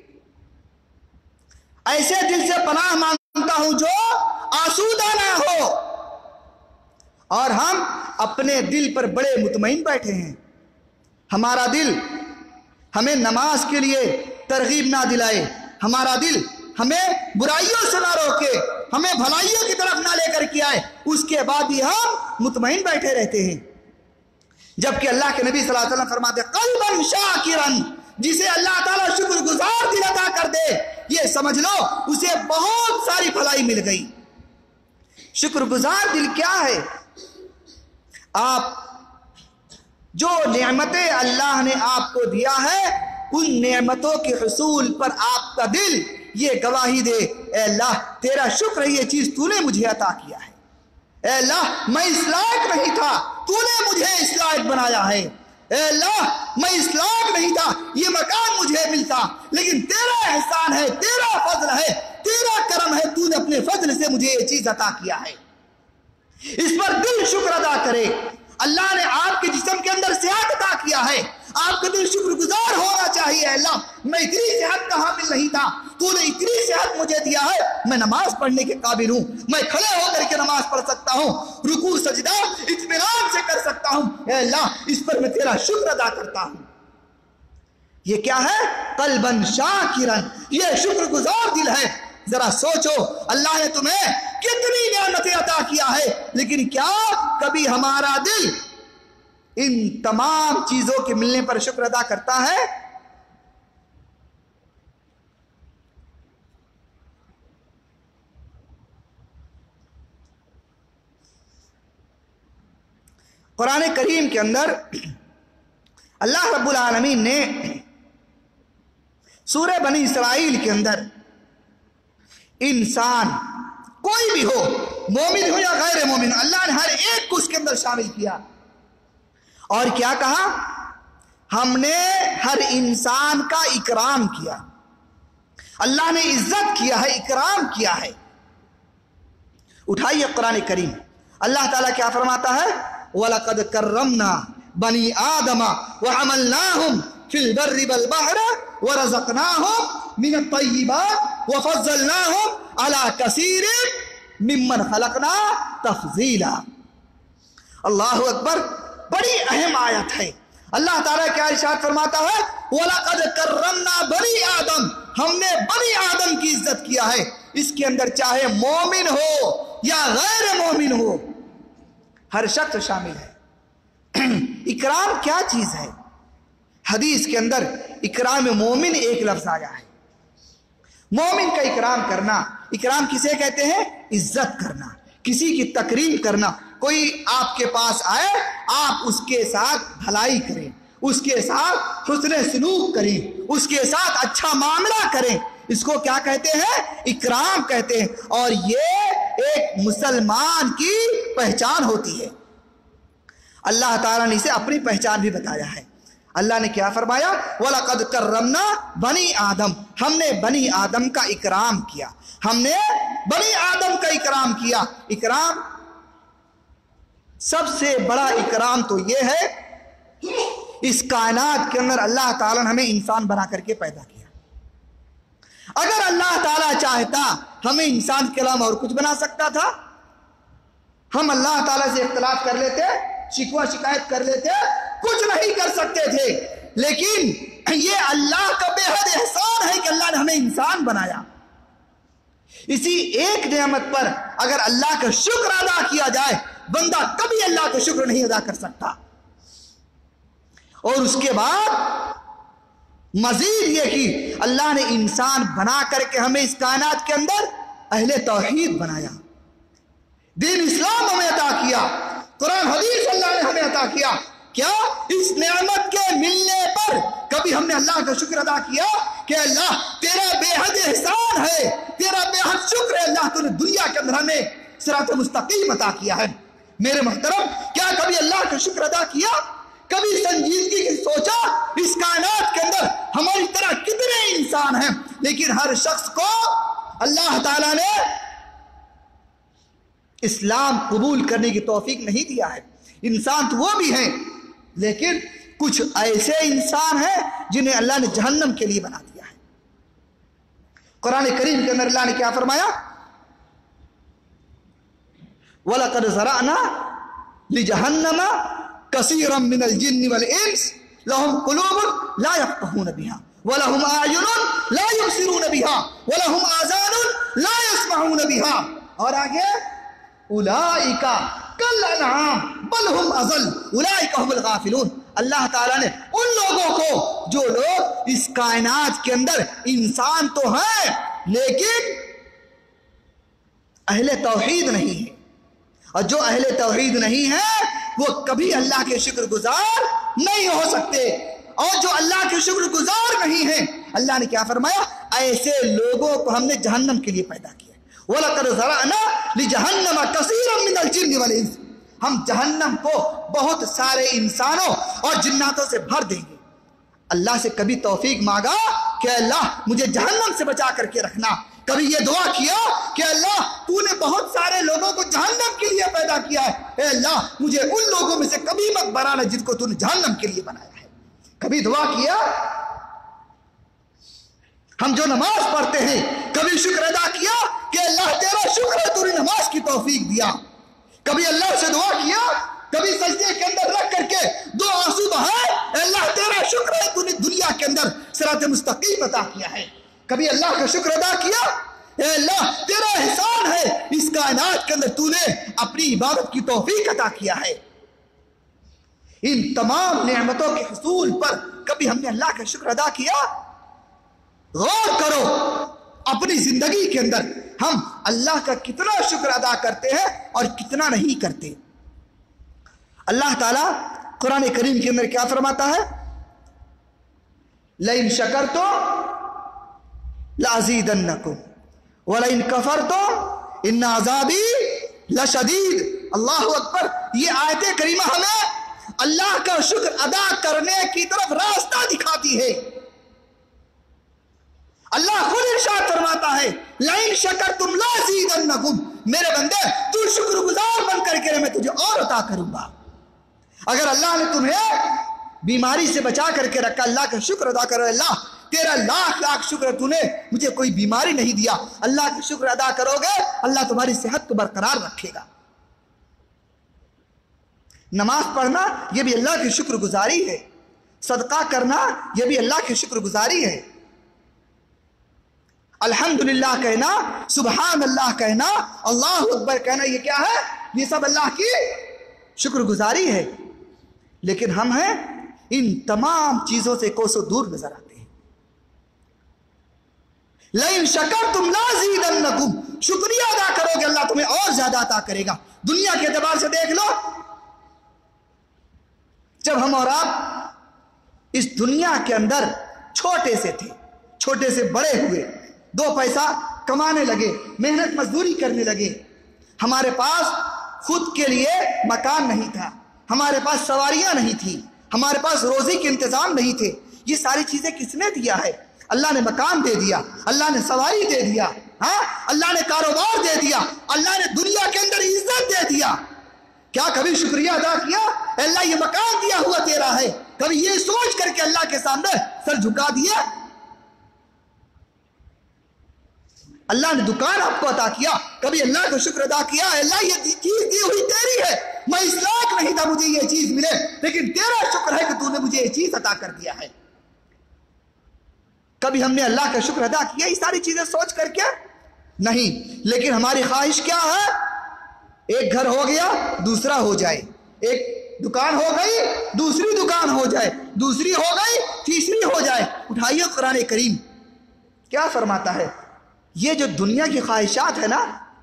ایسے دل سے پناہ مانگتا ہوں جو آسودہ نہ ہو. اور ہم اپنے دل پر بڑے مطمئن بیٹھے ہیں. ہمارا دل ہمیں نماز کے لیے ترغیب نہ دلائے، ہمارا دل ہمیں برائیوں سے نہ روکے، ہمیں بھلائیوں کی طرف نہ لے کر کے آئے، اس کے بعد بھی ہم مطمئن بیٹھے رہتے ہیں. جبکہ اللہ کے نبی صلی اللہ علیہ وسلم فرماتے قلباً شاکراً، جسے اللہ تعالیٰ شکر گزار دل عطا کر دے، یہ سمجھ لو اسے بہت ساری بھلائی مل گئی. شکر گزار دل کیا ہے؟ آپ جو نعمتیں اللہ نے آپ کو دیا ہے، ان نعمتوں کے حصول پر آپ کا دل یہ گواہی دے اے اللہ تیرا شکر ہے یہ چیز تو نے مجھے عطا کیا ہے. اے اللہ میں اس لائق نہیں تھا، تو نے مجھے اس لائق بنایا ہے. اے اللہ میں اس لائق نہیں تھا، یہ مکان مجھے ملتا، لیکن تیرا احسان ہے، تیرا فضل ہے، تیرا کرم ہے، تو نے اپنے فضل سے مجھے یہ چیز عطا کیا ہے. اس پر دل شکر ادا کرے. اللہ نے آپ کے جسم کے اندر صحت عطا کیا ہے، آپ کا دل شکر گزار ہونا چاہیے. اللہ میں اتنی صحت کا حامل نہیں تھا، تو نے اتنی صحت مجھے دیا ہے، میں نماز پڑھنے کے قابل ہوں، میں کھڑے ہو کر کے نماز پڑھ سکتا ہوں، رکوع سجدہ اطمینان سے کر سکتا ہوں. اے اللہ اس پر میں تیرا شکر ادا کرتا ہوں. یہ کیا ہے؟ قلباً شاکراً، یہ شکر گزار دل ہے. ذرا سوچو اللہ نے تمہیں کتنی نعمتیں عطا کیا ہے، لیکن کیا کبھی ہمارا دل ان تمام چیزوں کے ملنے پر شکر ادا کرتا ہے؟ قرآن کریم کے اندر اللہ رب العالمین نے سورہ بنی اسرائیل کے اندر انسان کوئی بھی ہو، مومن ہو یا غیر مومن، اللہ نے ہر ایک کو اس کے اندر شامل کیا. اور کیا کہا؟ ہم نے ہر انسان کا اکرام کیا. اللہ نے عزت کیا ہے، اکرام کیا ہے. اٹھائیے قرآن کریم، اللہ تعالیٰ کیا فرماتا ہے؟ وَلَقَدْ كَرَّمْنَا بَنِي آدَمَ وَحَمَلْنَاهُمْ فِي الْبَرِّ وَالْبَحْرِ وَرَزَقْنَاهُمْ مِنَ الطَّيِّبَاتِ وَفَضَّلْنَاهُمْ عَلَى كَثِيرٍ مِّمَّنْ خَلَقْنَا تَفْضِيلًا. اللہ اکبر، بڑی اہم آیت ہے. اللہ تعالیٰ کیا ارشاد فرماتا ہے؟ وَلَقَدْ كَرَّمْنَا بَنِي آدَمَ، ہم نے بنی آدم کی عزت عزت کیا ہے، اس کے اندر چاہے مومن ہو یا غیر مومن ہو، ہر شخص شامل ہے۔ اکرام کیا چیز ہے؟ حدیث کے اندر اکرام مومن ایک لفظ آیا ہے۔ مومن کا اکرام کرنا، اکرام کسے کہتے ہیں؟ عزت کرنا، کسی کی تکریم کرنا۔ کوئی آپ کے پاس آئے، آپ اس کے ساتھ بھلائی کریں، اس کے ساتھ حسن سلوک کریں، اس کے ساتھ اچھا معاملہ کریں، اس کو کیا کہتے ہیں؟ اکرام کہتے ہیں۔ اور یہ ایک مسلمان کی پہچان ہوتی ہے۔ اللہ تعالیٰ نے اسے اپنی پہچان بھی بتایا ہے۔ اللہ نے کیا فرمایا؟ وَلَقَدْ كَرَّمْنَا بَنِي آدم، ہم نے بنی آدم کا اکرام کیا، ہم نے بنی آدم کا اکرام کیا۔ اکرام، سب سے بڑا اکرام تو یہ ہے، اس کائنات کے اندر اللہ تعالیٰ نے ہمیں انسان بنا کر کے پیدا کیا۔ اگر اللہ تعالیٰ چاہتا ہمیں انسان کے علاوہ اور کچھ بنا سکتا تھا؟ ہم اللہ تعالیٰ سے اختلاف کر لیتے، شکوہ شکایت کر لیتے، کچھ نہیں کر سکتے تھے۔ لیکن یہ اللہ کا بے حد احسان ہے کہ اللہ نے ہمیں انسان بنایا۔ اسی ایک نعمت پر اگر اللہ کا شکر ادا کیا جائے، بندہ کبھی اللہ کا شکر نہیں ادا کر سکتا۔ اور اس کے بعد مزید یہ کہ اللہ نے انسان بنا کر کے ہمیں اس کائنات کے اندر اہل توحید بنایا، دین اسلام ہمیں عطا کیا، قرآن حدیث اللہ نے ہمیں عطا کیا۔ کیا اس نعمت کے ملنے پر کبھی ہم نے اللہ کا شکر ادا کیا کہ اللہ تیرا بے حد احسان ہے، تیرا بے حد شکر ہے، اللہ تو نے دنیا کے اندر ہمیں صراط مستقیم عطا کیا ہے؟ میرے محترم، کیا کبھی اللہ کا شکر ادا کیا؟ کبھی سنجیدگی کی سوچا اس کائنات کے اندر ہماری طرح کتنے انسان ہیں، لیکن ہر شخص کو اللہ تعالیٰ نے اسلام قبول کرنے کی توفیق نہیں دیا ہے۔ انسان تو وہ بھی ہیں، لیکن کچھ ایسے انسان ہیں جنہیں اللہ نے جہنم کے لیے بنا دیا ہے۔ قرآن کریم کے اندر اللہ نے کیا فرمایا؟ وَلَقَدْ زَرَعْنَا لِجَهَنَّمَ كَثِيرًا مِنَ الْجِنِّ وَالْإِنسِ لَهُمْ قُلُوبٌ لَا يَفْقَهُونَ بِهَا وَلَهُمْ أَعْيُنٌ لَا يُبْصِرُونَ بِهَا وَلَهُمْ آذَانٌ لَا يَسْمَعُونَ بِهَا۔ اور آگے اولئک کالانعام بل ہم اضل اولئک هم الغافلون۔ اللہ تعالیٰ نے ان لوگوں کو، جو لوگ اس کائنات کے اندر انسان تو ہیں لیکن اہل توحید نہیں ہیں، اور جو اہل توحید نہیں ہیں وہ کبھی اللہ کے شکر گزار نہیں ہو سکتے، اور جو اللہ کے شکر گزار نہیں ہیں، اللہ نے کیا فرمایا؟ ایسے لوگوں کو ہم نے جہنم کے لیے پیدا کیا۔ وَلَقَدْ زَرَعْنَا لِجَهَنَّمَ كَثِيرًا مِنَ الْجِنِّ وَالْإِنسِ، ہم جہنم کو بہت سارے انسانوں اور جناتوں سے بھر دیں گے۔ اللہ سے کبھی توفیق مانگا کہ اللہ مجھے جہنم سے بچا کر کے رکھنا؟ کبھی یہ دعا کیا کہ اللہ تو نے بہت سارے لوگوں کو جہنم کے لیے پیدا کیا ہے، اے اللہ مجھے ان لوگوں میں سے کبھی مت بنانا جن کو تو نے جہنم کے لیے بنایا ہے؟ کبھی دعا کیا؟ ہم جو نماز پڑھتے ہیں کبھی شکر ادا کیا کہ اللہ تیرا شکر ہے تو نے نماز کی توفیق دیا؟ کبھی اللہ سے دعا کیا؟ کبھی سجدے کے اندر رکھ کر کے دو آنسو بہائے، اے اللہ تیرا شکر ہے تو نے دنیا کے اندر صراط مستقیم عطا کیا ہے؟ کبھی اللہ کا شکر ادا کیا؟ اے اللہ تیرا احسان ہے اس کائنات کے اندر تو نے اپنی عبادت کی توفیق عطا کیا ہے۔ ان تمام نعمتوں کے حصول پر کبھی ہم نے اللہ کا شکر ادا کیا؟ غور کرو اپنی زندگی کے اندر ہم اللہ کا کتنا شکر ادا کرتے ہیں اور کتنا نہیں کرتے۔ اللہ تعالیٰ قرآن کریم کے اندر کیا فرماتا ہے؟ لَإِن شَكَرْتُمْ لَأَزِيدَنَّكُمْ وَلَإِن كَفَرْتُمْ إِنَّ عَذَابِي لَشَدِيدٌ۔ اللہ اکبر! یہ آیت کریمہ ہمیں اللہ کا شکر ادا کرنے کی طرف راستہ دکھاتی ہے۔ اللہ خود ارشاد فرماتا ہے لَإِن شَكَرْتُمْ لَأَزِيدَنَّكُمْ، میرے بندے تو شکر گزار بن کر کے میں تجھے اور عطا کروں گا۔ اگر اللہ نے تمہیں بیماری سے بچا کر کے رکھا، اللہ کا شکر ادا کرو، اللہ تیرا لاکھ لاکھ شکر ہے تو نے مجھے کوئی بیماری نہیں دیا۔ اللہ کا شکر ادا کرو گے اللہ تمہاری صحت کو برقرار رکھے گا۔ نماز پڑھنا یہ بھی اللہ کی شکر گزاری ہے، صدقہ کرنا یہ بھی اللہ کی شکر گزاری ہے۔ الحمدللہ کہنا، سبحان اللہ کہنا، اللہ اکبر کہنا، یہ کیا ہے؟ یہ سب اللہ کی شکر گزاری ہے۔ لیکن ہم ہیں ان تمام چیزوں سے کوسوں دور نظر آتے ہیں۔ لَإِن شَكَرْتُمْ لَأَزِيدَنَّكُمْ، شکریہ ادا کرو گے اللہ تمہیں اور زیادہ عطا کرے گا۔ دنیا کے اعتبار سے دیکھ لو، جب ہم اور آپ اس دنیا کے اندر چھوٹے سے تھے، چھوٹے سے بڑے ہوئے، 2 پیسہ کمانے لگے، محنت مزدوری کرنے لگے، ہمارے پاس خود کے لیے مکان نہیں تھا، ہمارے پاس سواریاں نہیں تھی، ہمارے پاس روزی کے انتظام نہیں تھے۔ یہ ساری چیزیں کس نے دیا ہے؟ اللہ نے مکان دے دیا، اللہ نے سواری دے دیا، ہاں اللہ نے کاروبار دے دیا، اللہ نے دنیا کے اندر عزت دے دیا۔ کیا کبھی شکریہ ادا کیا؟ اے اللہ یہ مکان دیا ہوا تیرا ہے، کبھی یہ سوچ کر کے اللہ کے سامنے سر جھکا دیا؟ اللہ نے دکان آپ کو عطا کیا، کبھی اللہ کو شکر ادا کیا؟ اے اللہ یہ چیز دی ہوئی تیری ہے، میں اس لائق نہیں تھا مجھے یہ چیز ملے، لیکن تیرا شکر ہے کہ تو نے مجھے یہ چیز عطا کر دیا ہے۔ کبھی ہم نے اللہ کا شکر ادا کیا یہ ساری چیزیں سوچ کر کے؟ نہیں۔ لیکن ہماری خواہش کیا ہے؟ ایک گھر ہو گیا دوسرا ہو جائے، ایک دکان ہو گئی دوسری دکان ہو جائے، دوسری ہو گئی تیسری ہو جائے۔ اٹھائیے قرآن کریم کیا فرماتا ہے؟ یہ جو دنیا کی خواہشات ہے نا،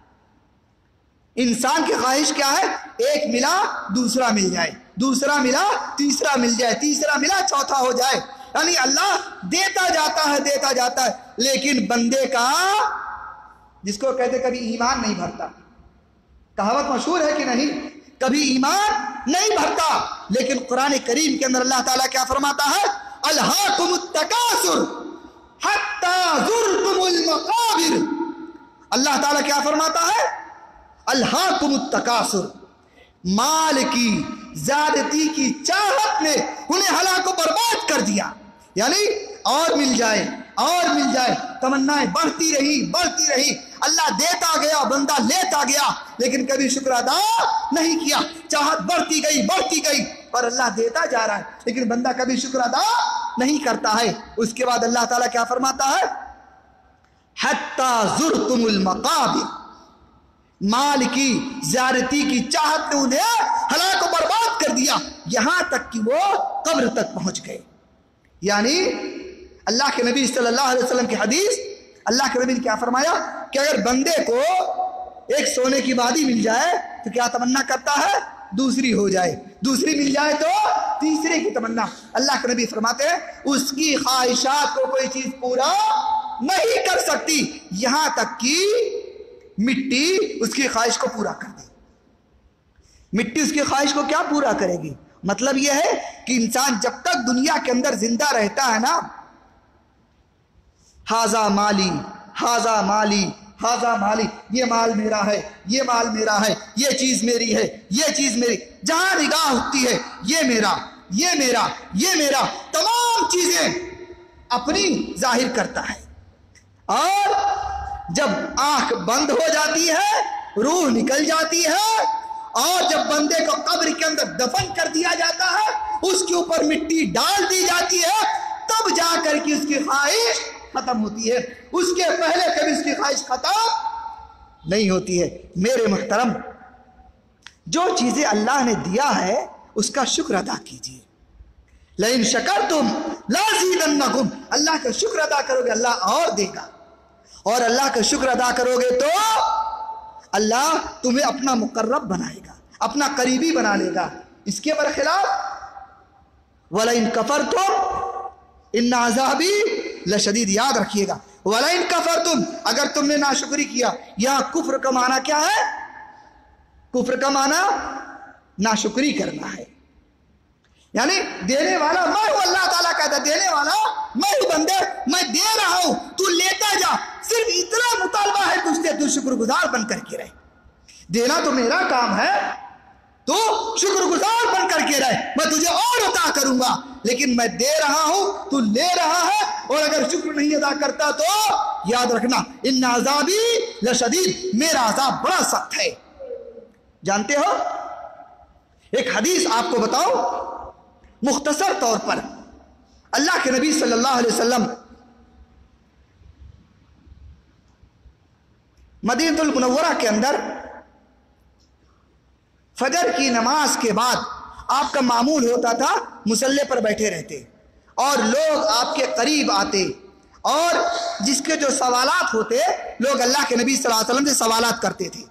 انسان کی خواہش کیا ہے؟ ایک ملا دوسرا مل جائے، دوسرا ملا تیسرا مل جائے، تیسرا ملا چوتھا ہو جائے۔ یعنی اللہ دیتا جاتا ہے دیتا جاتا ہے، لیکن بندے کا، جس کو کہتے کبھی ایمان نہیں بھرتا، کہاوت مشہور ہے کہ نہیں؟ کبھی ایمان نہیں بھرتا۔ لیکن قرآن کریم کے اندر اللہ تعالیٰ کیا فرماتا ہے؟ الہاکم التکاثر حتی زرتم المقابر۔ اللہ تعالیٰ کیا فرماتا ہے؟ الہاکم التکاثر، مال کی زیادتی کی چاہت نے انہیں ہلاک و برباد کر دیا۔ یعنی اور مل جائے اور مل جائے، تمنائیں بڑھتی رہی، اللہ دیتا گیا بندہ لیتا گیا، لیکن کبھی شکر ادا نہیں کیا۔ چاہت بڑھتی گئی اور اللہ دیتا جا رہا ہے، لیکن بندہ کبھی شکر ادا نہیں کرتا ہے۔ اس کے بعد اللہ تعالیٰ کیا فرماتا ہے؟ حتی زرتم المقابر، مال کی زیادتی کی چاہت نے انہیں ہلاک و برباد کر دیا، یہاں تک کہ وہ قبر تک پہنچ گئے۔ یعنی اللہ کے نبی صلی اللہ علیہ وسلم کی حدیث، اللہ کے نبی نے کیا فرمایا کہ اگر بندے کو ایک سونے کی وادی مل جائے تو کیا تمنا کرتا ہے؟ دوسری ہو جائے، دوسری مل جائے تو تیسرے کی تمنا۔ اللہ کے نبی فرماتے ہیں اس کی خواہشات کو کوئی چیز پورا نہیں کر سکتی، یہاں تک کہ مٹی اس کی خواہش کو پورا کر دے۔ مٹی اس کی خواہش کو کیا پورا کرے گی؟ مطلب یہ ہے کہ انسان جب تک دنیا کے اندر زندہ رہتا ہے نا، ہاذا مالی ہاذا مالی ہاذا مالی، یہ مال میرا ہے، یہ مال میرا ہے، یہ چیز میری ہے، یہ چیز میری، جہاں نگاہ ہوتی ہے یہ میرا یہ میرا یہ میرا، تمام چیزیں اپنی ظاہر کرتا ہے۔ اور جب آنکھ بند ہو جاتی ہے، روح نکل جاتی ہے، اور جب بندے کو قبر کے اندر دفن کر دیا جاتا ہے، اس کے اوپر مٹی ڈال دی جاتی ہے، تب جا کر کے اس کی خواہش ختم ہوتی ہے۔ اس کے پہلے کبھی اس کی خواہش ختم نہیں ہوتی ہے۔ میرے محترم، جو چیزیں اللہ نے دیا ہے اس کا شکر ادا کیجیے۔ لئن شکرتم لازیدنکم، اللہ کا شکر ادا کرو گے اللہ اور دے گا، اور اللہ کا شکر ادا کرو گے تو اللہ تمہیں اپنا مقرب بنائے گا، اپنا قریبی بنا لے گا۔ اس کے برخلاف وَلَئِن كَفَرْتُمْ إِنَّ عَذَابِي لَشَدِيدٌ، یاد رکھیے گا، وَلَئِن كَفَرْتُمْ، اگر تم نے ناشکری کیا۔ یہاں کفر کا معنی کیا ہے؟ کفر کا معنی ناشکری کرنا ہے، یعنی دینے والا میں ہوں۔ اللہ تعالیٰ کہتا ہے دینے والا میں ہوں، بندے میں دے رہا ہوں، تو لیتا جا، صرف اتنا مطالبہ ہے تجھ سے، تو شکر گزار بن کر کے رہے۔ دینا تو میرا کام ہے، تو شکر گزار بن کر کے رہے، میں تجھے اور عطا کروں گا، لیکن میں دے رہا ہوں تو لے رہا ہے، اور اگر شکر نہیں ادا کرتا تو یاد رکھنا ان عذابی لشدید، میرا عذاب بڑا سخت ہے۔ جانتے ہو، ایک حدیث آپ کو بتاؤں مختصر طور پر، اللہ کے نبی صلی اللہ علیہ وسلم مدینہ المنورہ کے اندر فجر کی نماز کے بعد آپ کا معمول ہوتا تھا مصلی پر بیٹھے رہتے اور لوگ آپ کے قریب آتے اور جس کے جو سوالات ہوتے لوگ اللہ کے نبی صلی اللہ علیہ وسلم سے سوالات کرتے تھے.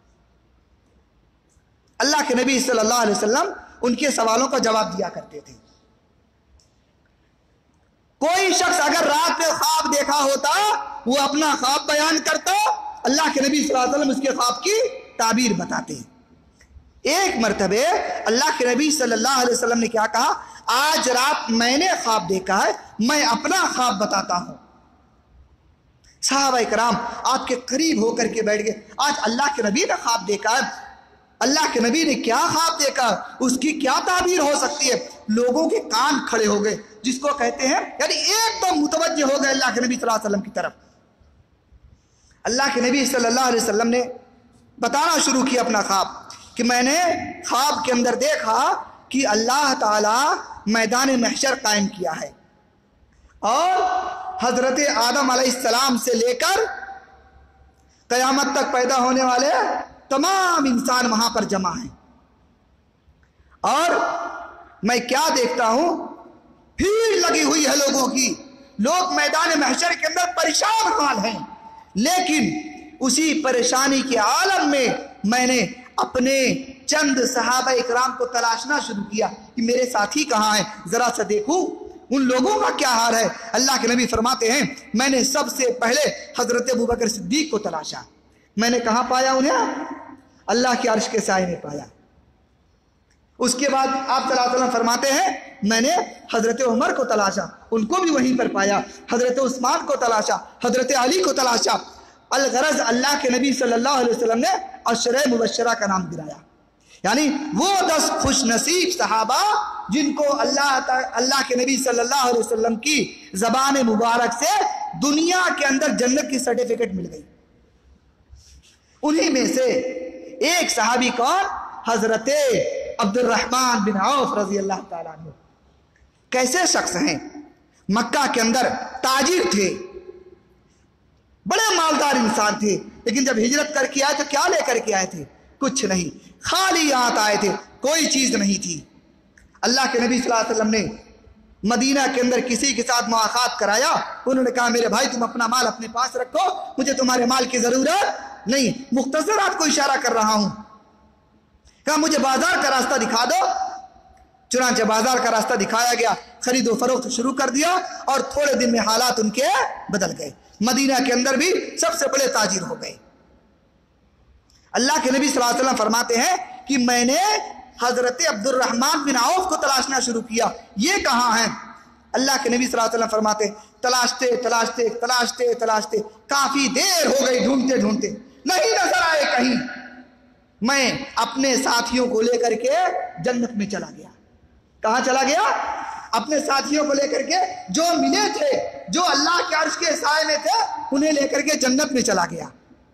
اللہ کے نبی صلی اللہ علیہ وسلم ان کے سوالوں کا جواب دیا کرتے تھے. کوئی شخص اگر رات میں خواب دیکھا ہوتا وہ اپنا خواب بیان کرتا, اللہ کے نبی صلی اللہ علیہ وسلم اس کے خواب کی تعبیر بتاتے. ایک مرتبہ اللہ کے نبی صلی اللہ علیہ وسلم نے کیا کہا, آج رات میں نے خواب دیکھا ہے, میں اپنا خواب بتاتا ہوں. صحابہ کرام آپ کے قریب ہو کر کے بیٹھ گئے. آج اللہ کے نبی نے خواب دیکھا ہے, اللہ کے نبی نے کیا خواب دیکھا, اس کی کیا تعبیر ہو سکتی ہے. لوگوں کے کان کھڑے ہو گئے, جس کو کہتے ہیں یعنی ایک دم متوجہ ہو گئے اللہ کے نبی صلی اللہ علیہ وسلم کی طرف. اللہ کے نبی صلی اللہ علیہ وسلم نے بتانا شروع کیا اپنا خواب کہ میں نے خواب کے اندر دیکھا کہ اللہ تعالی میدان محشر قائم کیا ہے اور حضرت آدم علیہ السلام سے لے کر قیامت تک پیدا ہونے والے تمام انسان وہاں پر جمع ہیں. اور میں کیا دیکھتا ہوں, بھیڑ لگی ہوئی ہے لوگوں کی, لوگ میدان محشر کے اندر پریشان حال ہیں. لیکن اسی پریشانی کے عالم میں نے اپنے چند صحابہ اکرام کو تلاشنا شروع کیا کہ میرے ساتھی کہاں ہیں, ذرا سا دیکھوں ان لوگوں کا کیا حال ہے. اللہ کے نبی فرماتے ہیں میں نے سب سے پہلے حضرت ابوبکر صدیق کو تلاشا. میں نے کہاں پایا انہیں, اللہ کے عرش کے سائے میں پایا. اس کے بعد آپ صلی اللہ علیہ وسلم فرماتے ہیں میں نے حضرت عمر کو تلاشا, ان کو بھی وہیں پر پایا. حضرت عثمان کو تلاشا, حضرت علی کو تلاشا. الغرض اللہ کے نبی صلی اللہ علیہ وسلم نے عشرہ مبشرہ کا نام دلایا, یعنی وہ 10 خوش نصیب صحابہ جن کو اللہ کے نبی صلی اللہ علیہ وسلم کی زبان مبارک سے دنیا کے اندر جنت کی سرٹیفکیٹ مل گئی. انہی میں سے ایک صحابی کون, حضرت عبد الرحمن بن عوف رضی اللہ تعالیٰ عنہ. کیسے شخص ہیں, مکہ کے اندر تاجر تھے, بڑے مالدار انسان تھے, لیکن جب ہجرت کر کے آئے تو کیا لے کر کے آئے تھے, کچھ نہیں, خالی یہاں آئے تھے, کوئی چیز نہیں تھی. اللہ کے نبی صلی اللہ علیہ وسلم نے مدینہ کے اندر کسی کے ساتھ مواخات کرایا. انہوں نے کہا میرے بھائی تم اپنا مال اپنے پاس رکھو, مجھے تمہارے مال کی ضرورت نہیں. مختصر آپ کو اشارہ کر رہا ہوں. کہا مجھے بازار کا راستہ دکھا دو. چنانچہ بازار کا راستہ دکھایا گیا, خرید و فروخت شروع کر دیا اور تھوڑے دن میں حالات ان کے بدل گئے. مدینہ کے اندر بھی سب سے بڑے تاجر ہو گئے. اللہ کے نبی صلی اللہ علیہ وسلم فرماتے ہیں کہ میں نے حضرت عبد الرحمن بن عوف کو تلاشنا شروع کیا, یہ کہاں ہیں. اللہ کے نبی صلی اللہ علیہ وسلم فرماتے تلاشتے تلاشتے تلاشتے تلاشتے کافی دیر ہو گئی, ڈھونڈتے ڈھونڈتے نہیں نظر آئے کہیں. میں اپنے ساتھیوں کو لے کر کے جنت میں چلا گیا. کہاں چلا گیا, اپنے ساتھیوں کو لے کر کے, جو ملے تھے, جو اللہ کے عرش کے سائے میں تھے, انہیں لے کر کے جنت میں چلا گیا.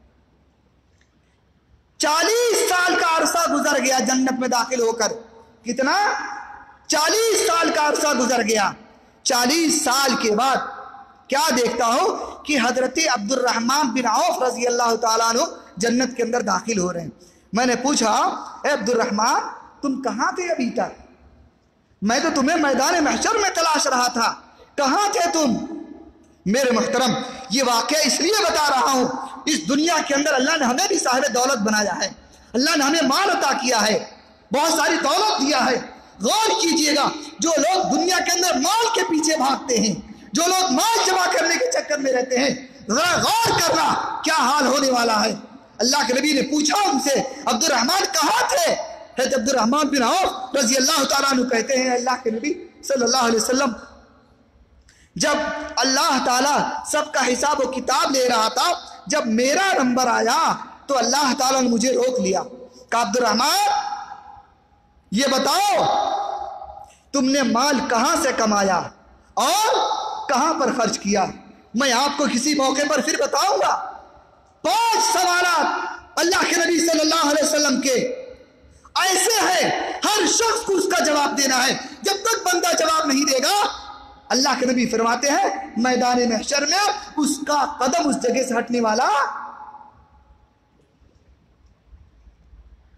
40 سال کا عرصہ گزر گیا جنت میں داخل ہو کر. کتنا, 40 سال کا عرصہ گزر گیا. 40 سال کے بعد کیا دیکھتا ہوں کہ حضرت عبد الرحمن بن عوف رضی اللہ تعالیٰ عنہ جنت کے اندر داخل ہو رہے ہیں. میں نے پوچھا اے عبد الرحمن تم کہاں تھے ابھی تک, میں تو تمہیں میدان محشر میں تلاش رہا تھا, کہاں تھے تم. میرے محترم یہ واقعہ اس لیے بتا رہا ہوں, اس دنیا کے اندر اللہ نے ہمیں بھی صاحب دولت بنایا ہے, اللہ نے ہمیں مال عطا کیا ہے, بہت ساری دولت دیا ہے. غور کیجئے گا, جو لوگ دنیا کے اندر مال کے پیچھے بھاگتے ہیں, جو لوگ مال جمع کرنے کے چکر میں رہتے ہیں, ذرا غور کرنا کیا حال ہونے والا ہے. اللہ کے نبی نے پوچھا ان سے عبد الرحمن کہاں تھے. حضرت عبد الرحمن بن عوف رضی اللہ تعالیٰ عنہ کہتے ہیں اللہ کے نبی صلی اللہ علیہ وسلم جب اللہ تعالیٰ سب کا حساب و کتاب لے رہا تھا, جب میرا نمبر آیا تو اللہ تعالیٰ نے مجھے روک لیا. کہا عبد الرحمن یہ بتاؤ تم نے مال کہاں سے کمایا اور کہاں پر خرچ کیا. میں آپ کو کسی موقع پر پھر بتاؤں گا. 5 سوالات اللہ کے نبی صلی اللہ علیہ وسلم کے ایسے ہیں, ہر شخص کو اس کا جواب دینا ہے. جب تک بندہ جواب نہیں دے گا, اللہ کے نبی فرماتے ہیں میدان محشر میں اس کا قدم اس جگہ سے ہٹنے والا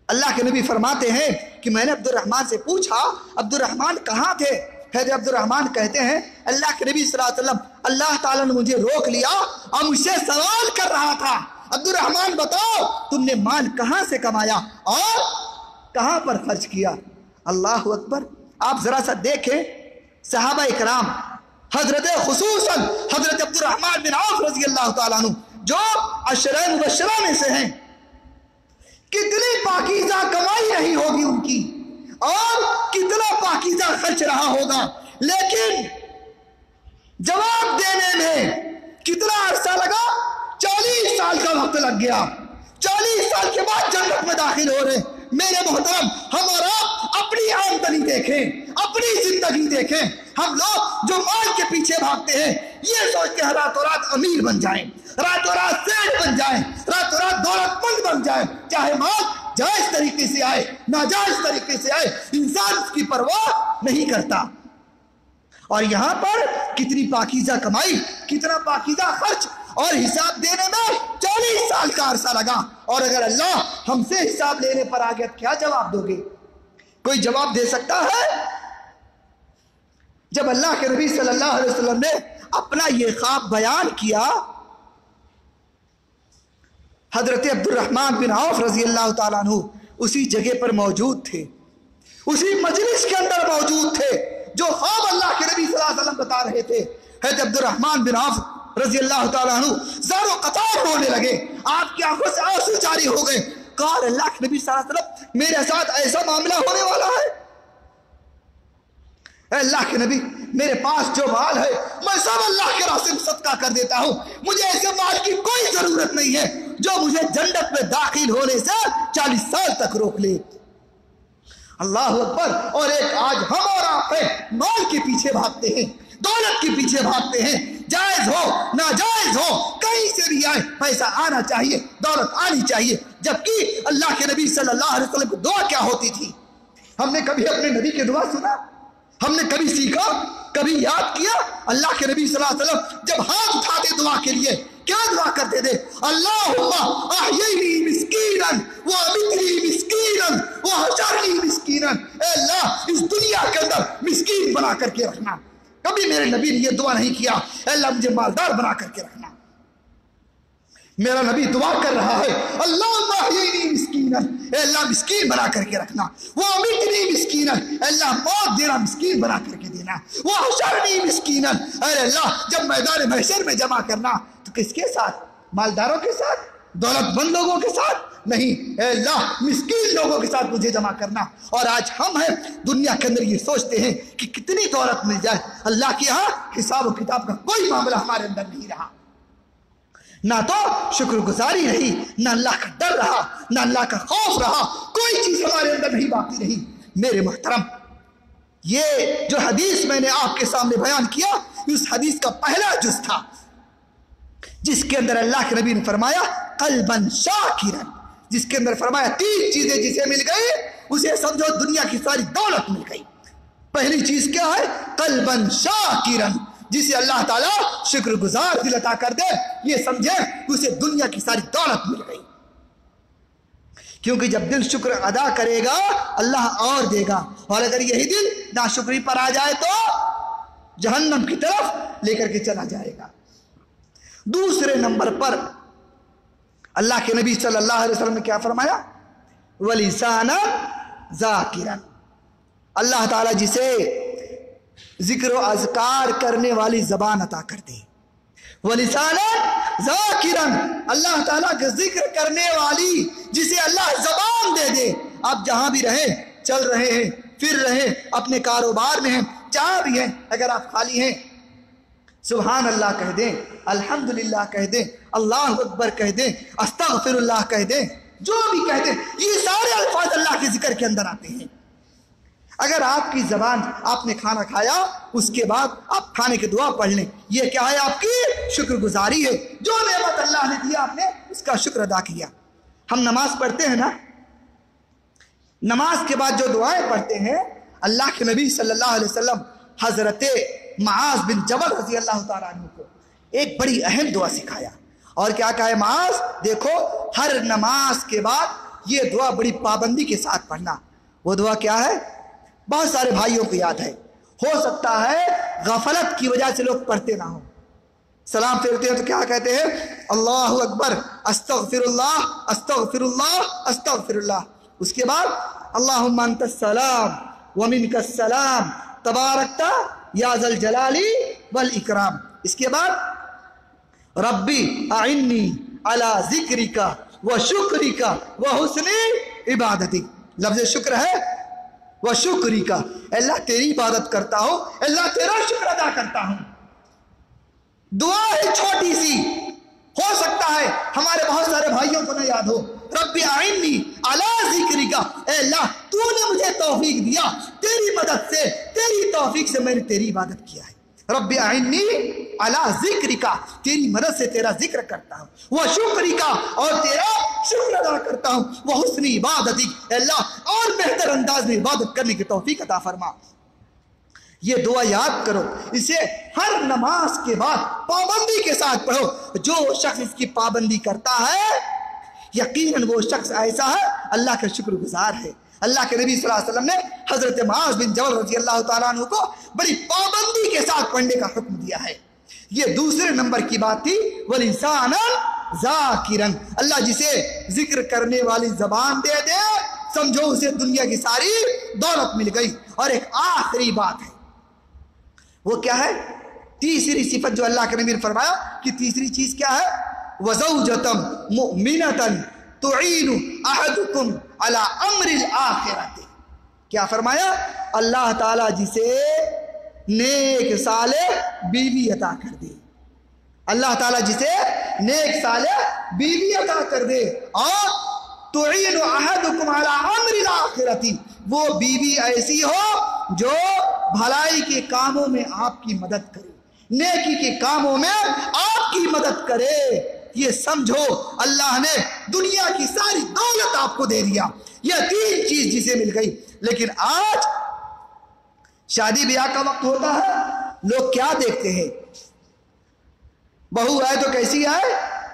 اللہ کے نبی فرماتے ہیں کہ میں نے عبد الرحمن سے پوچھا عبد الرحمن کہاں تھے؟ حضرت عبد الرحمن کہتے ہیں اللہ کے نبی صلی اللہ علیہ وسلم اللہ تعالیٰ نے مجھے روک لیا اور مجھ سے سوال کر رہا تھا عبد الرحمن بتاؤ تم نے مال کہاں سے کمایا اور کہاں پر خرچ کیا؟ اللہ اکبر. آپ ذرا سا دیکھیں صحابہ اکرام حضرت خصوصاً حضرت عبد الرحمن بن عوف رضی اللہ تعالیٰ عنہ جو عشرہ مبشرہ میں سے ہیں, کتنی پاکیزہ کمائی رہی ہوگی ان کی اور کتنا پاکیزہ خرچ رہا ہوگا, لیکن جواب دینے میں کتنا عرصہ لگا؟ 40 سال کا وقت لگ گیا. 40 سال کے بعد جنت میں داخل ہو رہے. میرے محترم ہم اور آپ اپنی آمدنی دیکھیں, اپنی زندگی دیکھیں. ہم لوگ جو مال کے پیچھے بھاگتے ہیں یہ سوچتے ہیں راتوں رات امیر بن جائیں, راتوں رات سیٹ بن جائیں, راتوں رات دولت مند بن جائیں, چاہے مال جائز طریقے سے آئے ناجائز طریقے سے آئے, انسان اس کی پرواہ نہیں کرتا. اور یہاں پر کتنی پاکیزہ کمائی, کتنا پاکیزہ خرچ, اور حساب دینے میں 40 سال کا عرصہ لگا. اور اگر اللہ ہم سے حساب لینے پر آ گیا کیا جواب دو گے؟ کوئی جواب دے سکتا ہے؟ جب اللہ کے نبی صلی اللہ علیہ وسلم نے اپنا یہ خواب بیان کیا, حضرت عبد الرحمن بن عوف رضی اللہ تعالیٰ عنہ اسی جگہ پر موجود تھے, اسی مجلس کے اندر موجود تھے جو خواب اللہ کے نبی صلی اللہ علیہ وسلم بتا رہے تھے. حضرت عبد الرحمن بن عوف رضی اللہ تعالیٰ عنہ زار و قطار ہونے لگے, آپ کی آنکھوں سے آنسو جاری ہو گئے. کہا اللہ کے نبی صلی اللہ علیہ وسلم میرے ساتھ ایسا معاملہ ہونے والا ہے؟ اے اللہ کے نبی میرے پاس جو مال ہے میں سب اللہ کے راستے میں صدقہ کر دیتا ہوں, مجھے ایسے مال کی کوئی ضرورت نہیں ہے جو مجھے جنت میں داخل ہونے سے 40 سال تک روک لے. اللہ اکبر. اور ایک آج ہم اور آپ مال کے پیچھے بھاگتے ہیں, دولت کے پیچھے بھاگتے ہیں, جائز ہو ناجائز ہو کہیں سے بھی آئے پیسہ آنا چاہیے, دولت آنی چاہیے. جبکہ اللہ کے نبی صلی اللہ علیہ وسلم کی دعا کیا ہوتی تھی؟ ہم نے کبھی اپنے نبی کی دعا سنا؟ ہم نے کبھی سیکھا, کبھی یاد کیا؟ اللہ کے نبی صلی اللہ علیہ وسلم جب ہاتھ اٹھاتے دعا کے لیے کیا دعا کرتے تھے؟ اللہم احیینی مسکینا وامیتنی مسکینا وحشرنی مسکینا. اے اللہ اس دنیا کے اندر مسکین بنا کر کے رکھنا. کبھی میرے نبی نے یہ دعا نہیں کیا اے اللہ مجھے مالدار بنا کر کے رکھنا. میرا نبی دعا کر رہا ہے اللہم احیینی مسکینا, اے اللہ مسکین بنا کر کے رکھنا. وامیتنی مسکینا, اے اللہ موت دینا مسکین بنا کر کے دینا. وحشرنی مسکینا, اے اللہ جب میدان محشر میں جمع کرنا تو کس کے ساتھ؟ مالداروں کے ساتھ, دولت مند لوگوں کے ساتھ نہیں, اے اللہ مسکین لوگوں کے ساتھ مجھے جمع کرنا. اور آج ہم ہیں دنیا کے اندر یہ سوچتے ہیں کہ کتنی دولت مل جائے, اللہ کے ہاں حساب و کتاب کا کوئی معاملہ ہمارے اندر نہیں رہا. نہ تو شکر گزاری رہی, نہ اللہ کا ڈر رہا, نہ اللہ کا خوف رہا, کوئی چیز ہمارے اندر نہیں باقی رہی. میرے محترم یہ جو حدیث میں نے آپ کے سامنے بیان کیا اس حدیث کا پہلا جز تھا جس کے اندر اللہ کے نبی نے فرمایا قلبا شاکرا, جس کے اندر فرمایا 3 چیزیں جسے مل گئی اسے سمجھو دنیا کی ساری دولت مل گئی. پہلی چیز کیا ہے؟ قلبا شاکرا, جسے اللہ تعالیٰ شکر گزار دل عطا کر دے یہ سمجھے اسے دنیا کی ساری دولت مل گئی. کیونکہ جب دل شکر ادا کرے گا اللہ اور دے گا, اور اگر یہی دل ناشکری پر آ جائے تو جہنم کی طرف لے کر کے چلا جائے گا. دوسرے نمبر پر اللہ کے نبی صلی اللہ علیہ وسلم نے کیا فرمایا؟ وَلِسَانًا ذَاكِرًا, اللہ تعالیٰ جسے ذکر و اذکار کرنے والی زبان عطا کر دے. وَلِسَانًا ذَاكِرًا, اللہ تعالیٰ کا ذکر کرنے والی جسے اللہ زبان دے دے. آپ جہاں بھی رہیں, چل رہے ہیں, پھر رہے, اپنے کاروبار میں ہیں, جہاں بھی ہیں, اگر آپ خالی ہیں سبحان اللہ کہہ دیں, الحمدللہ کہہ دیں, اللہ اکبر کہہ دیں, استغفر اللہ کہہ دیں, جو بھی کہہ دیں, یہ سارے الفاظ اللہ کے ذکر کے اندر آتے ہیں. اگر آپ کی زبان, آپ نے کھانا کھایا اس کے بعد آپ کھانے کی دعا پڑھ لیں, یہ کیا ہے؟ آپ کی شکر گزاری ہے. جو نعمت اللہ نے دیا آپ نے اس کا شکر ادا کیا. ہم نماز پڑھتے ہیں نا, نماز کے بعد جو دعائیں پڑھتے ہیں اللہ کے نبی صلی اللہ علیہ وسلم حضرت معاذ بن جبل رضی اللہ تعالیٰ عنہ کو ایک بڑی اہم دعا سکھایا. اور کیا کہا ہے معاذ؟ دیکھو ہر نماز کے بعد یہ دعا بڑی پابندی کے ساتھ پڑھنا۔ وہ دعا کیا ہے؟ بہت سارے بھائیوں کو یاد ہے، ہو سکتا ہے غفلت کی وجہ سے لوگ پڑھتے نہ ہوں۔ سلام پھیرتے ہیں تو کیا کہتے ہیں؟ اللہ اکبر، استغفر اللہ استغفر اللہ استغفر اللہ۔ اس کے بعد اللہم انت السلام ومنک السلام تبارکت یا ذا الجلال والاکرام۔ اس کے بعد ربی اعنی علی ذکرک وشکرک وحسن عبادتک۔ لفظ شکر ہے وشکرک، اللہ تیری عبادت کرتا ہوں، اللہ تیرا شکر ادا کرتا ہوں۔ دعا ہے چھوٹی سی، ہو سکتا ہے ہمارے بہت سارے بھائیوں کو نہ یاد ہو۔ رب اعنی علی ذکرک، اے اللہ تو نے مجھے توفیق دیا، تیری مدد سے، تیری توفیق سے میں نے تیری عبادت کیا ہے۔ رب اعنی علی ذکرک، تیری مدد سے تیرا ذکر کرتا ہوں، وہ شکرک، اور تیرا شکر ادا کرتا ہوں، وہ حسن عبادتک، اے اللہ اور بہتر انداز میں عبادت کرنے کی توفیق عطا فرما۔ یہ دعا یاد کرو، اسے ہر نماز کے بعد پابندی کے ساتھ پڑھو۔ جو شخص اس کی پابندی کرتا ہے یقیناً وہ شخص ایسا ہے اللہ کا شکر گزار ہے۔ اللہ کے نبی صلی اللہ علیہ وسلم نے حضرت معاذ بن جبل رضی اللہ تعالیٰ عنہ کو بڑی پابندی کے ساتھ پڑھنے کا حکم دیا ہے۔ یہ دوسرے نمبر کی بات تھی، وَلِسَانًا ذَاكِرًا، اللہ جسے ذکر کرنے والی زبان دے دے سمجھو اسے دنیا کی ساری دولت مل گئی۔ اور ایک آخری بات ہے، وہ کیا ہے؟ تیسری صفت جو اللہ کے نبی نے فرمایا کہ تیسری چیز کیا ہے؟ وَزَوْجَةً مُؤْمِنَةً تُعِينُ أَحَدُكُمْ عَلَىٰ أَمْرِ الْآخِرَةِ۔ کیا فرمایا؟ اللہ تعالیٰ جسے نیک صالح بیوی عطا کر دے، اللہ تعالیٰ جسے نیک صالح بیوی عطا کر دے، اور تُعِينُ أَحَدُكُمْ عَلَىٰ أَمْرِ الْآخِرَةِ، وہ بیوی ایسی ہو جو بھلائی کے کاموں میں آپ کی مدد کرے، نیکی کے کاموں میں آپ کی مدد کرے۔ یہ سمجھو اللہ نے دنیا کی ساری دولت آپ کو دے دیا، یہ تین چیز جسے مل گئی۔ لیکن آج شادی بیاہ کا وقت ہوتا ہے، لوگ کیا دیکھتے ہیں؟ بہو آئے تو کیسی آئے،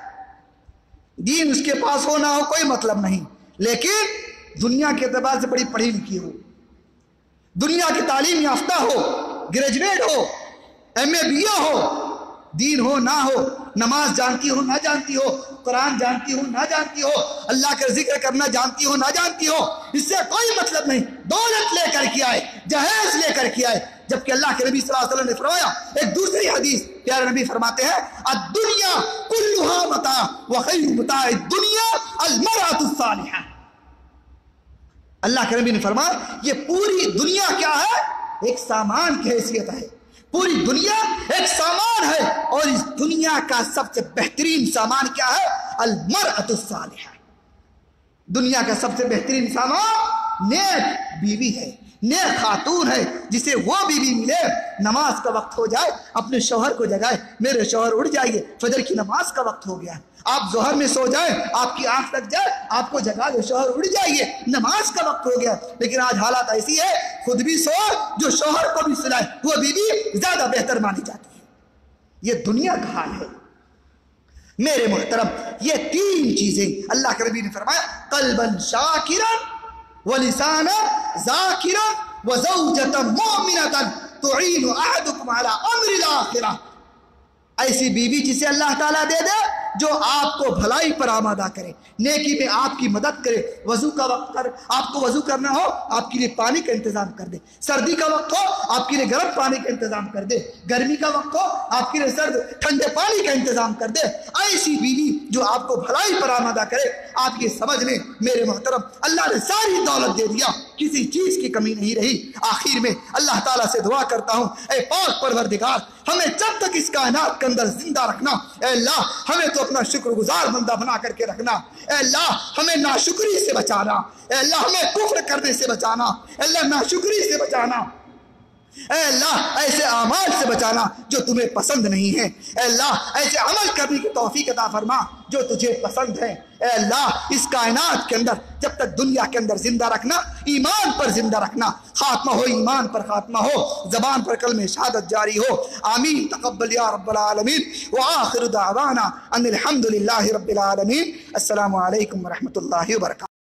دین اس کے پاس ہو نہ ہو کوئی مطلب نہیں، لیکن دنیا کے اعتبار سے بڑی پڑھی لکھی ہو، دنیا کی تعلیم یافتہ ہو، گریجویٹ ہو، ایم اے بی اے ہو، دین ہو نہ ہو، نماز جانتی ہو نہ جانتی ہو، قرآن جانتی ہو نہ جانتی ہو، اللہ کا ذکر کرنا جانتی ہو نہ جانتی ہو، اس سے کوئی مطلب نہیں۔ دولت لے کر کے آئے، جہیز لے کر کے آئے، جبکہ اللہ کے نبی صلی اللہ علیہ وسلم نے فرمایا، ایک دوسری حدیث پیارے نبی فرماتے ہیں، الدنیا کلھا متاع وخیر متاع الدنیا المرأۃ الصالحہ۔ اللہ کے نبی نے فرمایا یہ پوری دنیا کیا ہے؟ ایک سامان کی حیثیت ہے، پوری دنیا ایک سامان ہے، اور اس دنیا کا سب سے بہترین سامان کیا ہے؟ المرأۃ الصالحہ۔ دنیا کا سب سے بہترین سامان نیک بیوی ہے، نیک خاتون ہے، جسے وہ بیوی ملے نماز کا وقت ہو جائے اپنے شوہر کو جگائے، میرے شوہر اٹھ جائیے فجر کی نماز کا وقت ہو گیا، آپ ظہر میں سو جائیں، آپ کی آنکھ لگ جائے، آپ کو جگا دے، شوہر اٹھ جائیے نماز کا وقت ہو گیا۔ لیکن آج حالات ایسی ہے، خود بھی سو جو شوہر کو بھی سلائے، وہ بیوی زیادہ بہتر مانی جاتی ہے۔ یہ دنیا کا حال ہے میرے محترم۔ یہ تین چیزیں اللہ کے نبی نے فرمایا، قلبا شاکرا ولسانا ذاکرا وزوجة مؤمنة تعین احدکم علی امر الآخرہ۔ ایسی بیوی جسے اللہ تعالیٰ دے دے جو آپ کو بھلائی پر آمادہ کرے، نیکی میں آپ کی مدد کرے، وضو کا وقت کر، آپ کو وضو کرنا ہو آپ کے لیے پانی کا انتظام کر دے، سردی کا وقت ہو آپ کے لیے گرم پانی کا انتظام کر دے، گرمی کا وقت ہو آپ کے لیے سرد ٹھنڈے پانی کا انتظام کر دے۔ ایسی بیوی جو آپ کو بھلائی پر آمادہ کرے، آپ یہ سمجھ لیں میرے محترم اللہ نے ساری دولت دے دیا، کسی چیز کی کمی نہیں رہی۔ آخر میں اللہ تعالیٰ سے دعا کرتا ہوں، اے پاک پروردگار ہمیں جب تک اس کائنات کے اندر زندہ رکھنا، اے اللہ ہمیں تو اپنا شکر گزار بندہ بنا کر کے رکھنا، اے اللہ ہمیں ناشکری سے بچانا، اے اللہ ہمیں کفر کرنے سے بچانا، اے اللہ ناشکری سے بچانا، اے اللہ ایسے اعمال سے بچانا جو تمہیں پسند نہیں ہے، اے اللہ ایسے عمل کرنے کی توفیق عطا فرما جو تجھے پسند ہے، اے اللہ اس کائنات کے اندر جب تک دنیا کے اندر زندہ رکھنا، ایمان پر زندہ رکھنا، خاتمہ ہو ایمان پر خاتمہ ہو، زبان پر کلمہ شہادت جاری ہو، آمین تقبل یا رب العالمین، وآخر دعوانا ان الحمد للہ رب العالمین۔ السلام علیکم ورحمۃ اللہ وبرکاتہ۔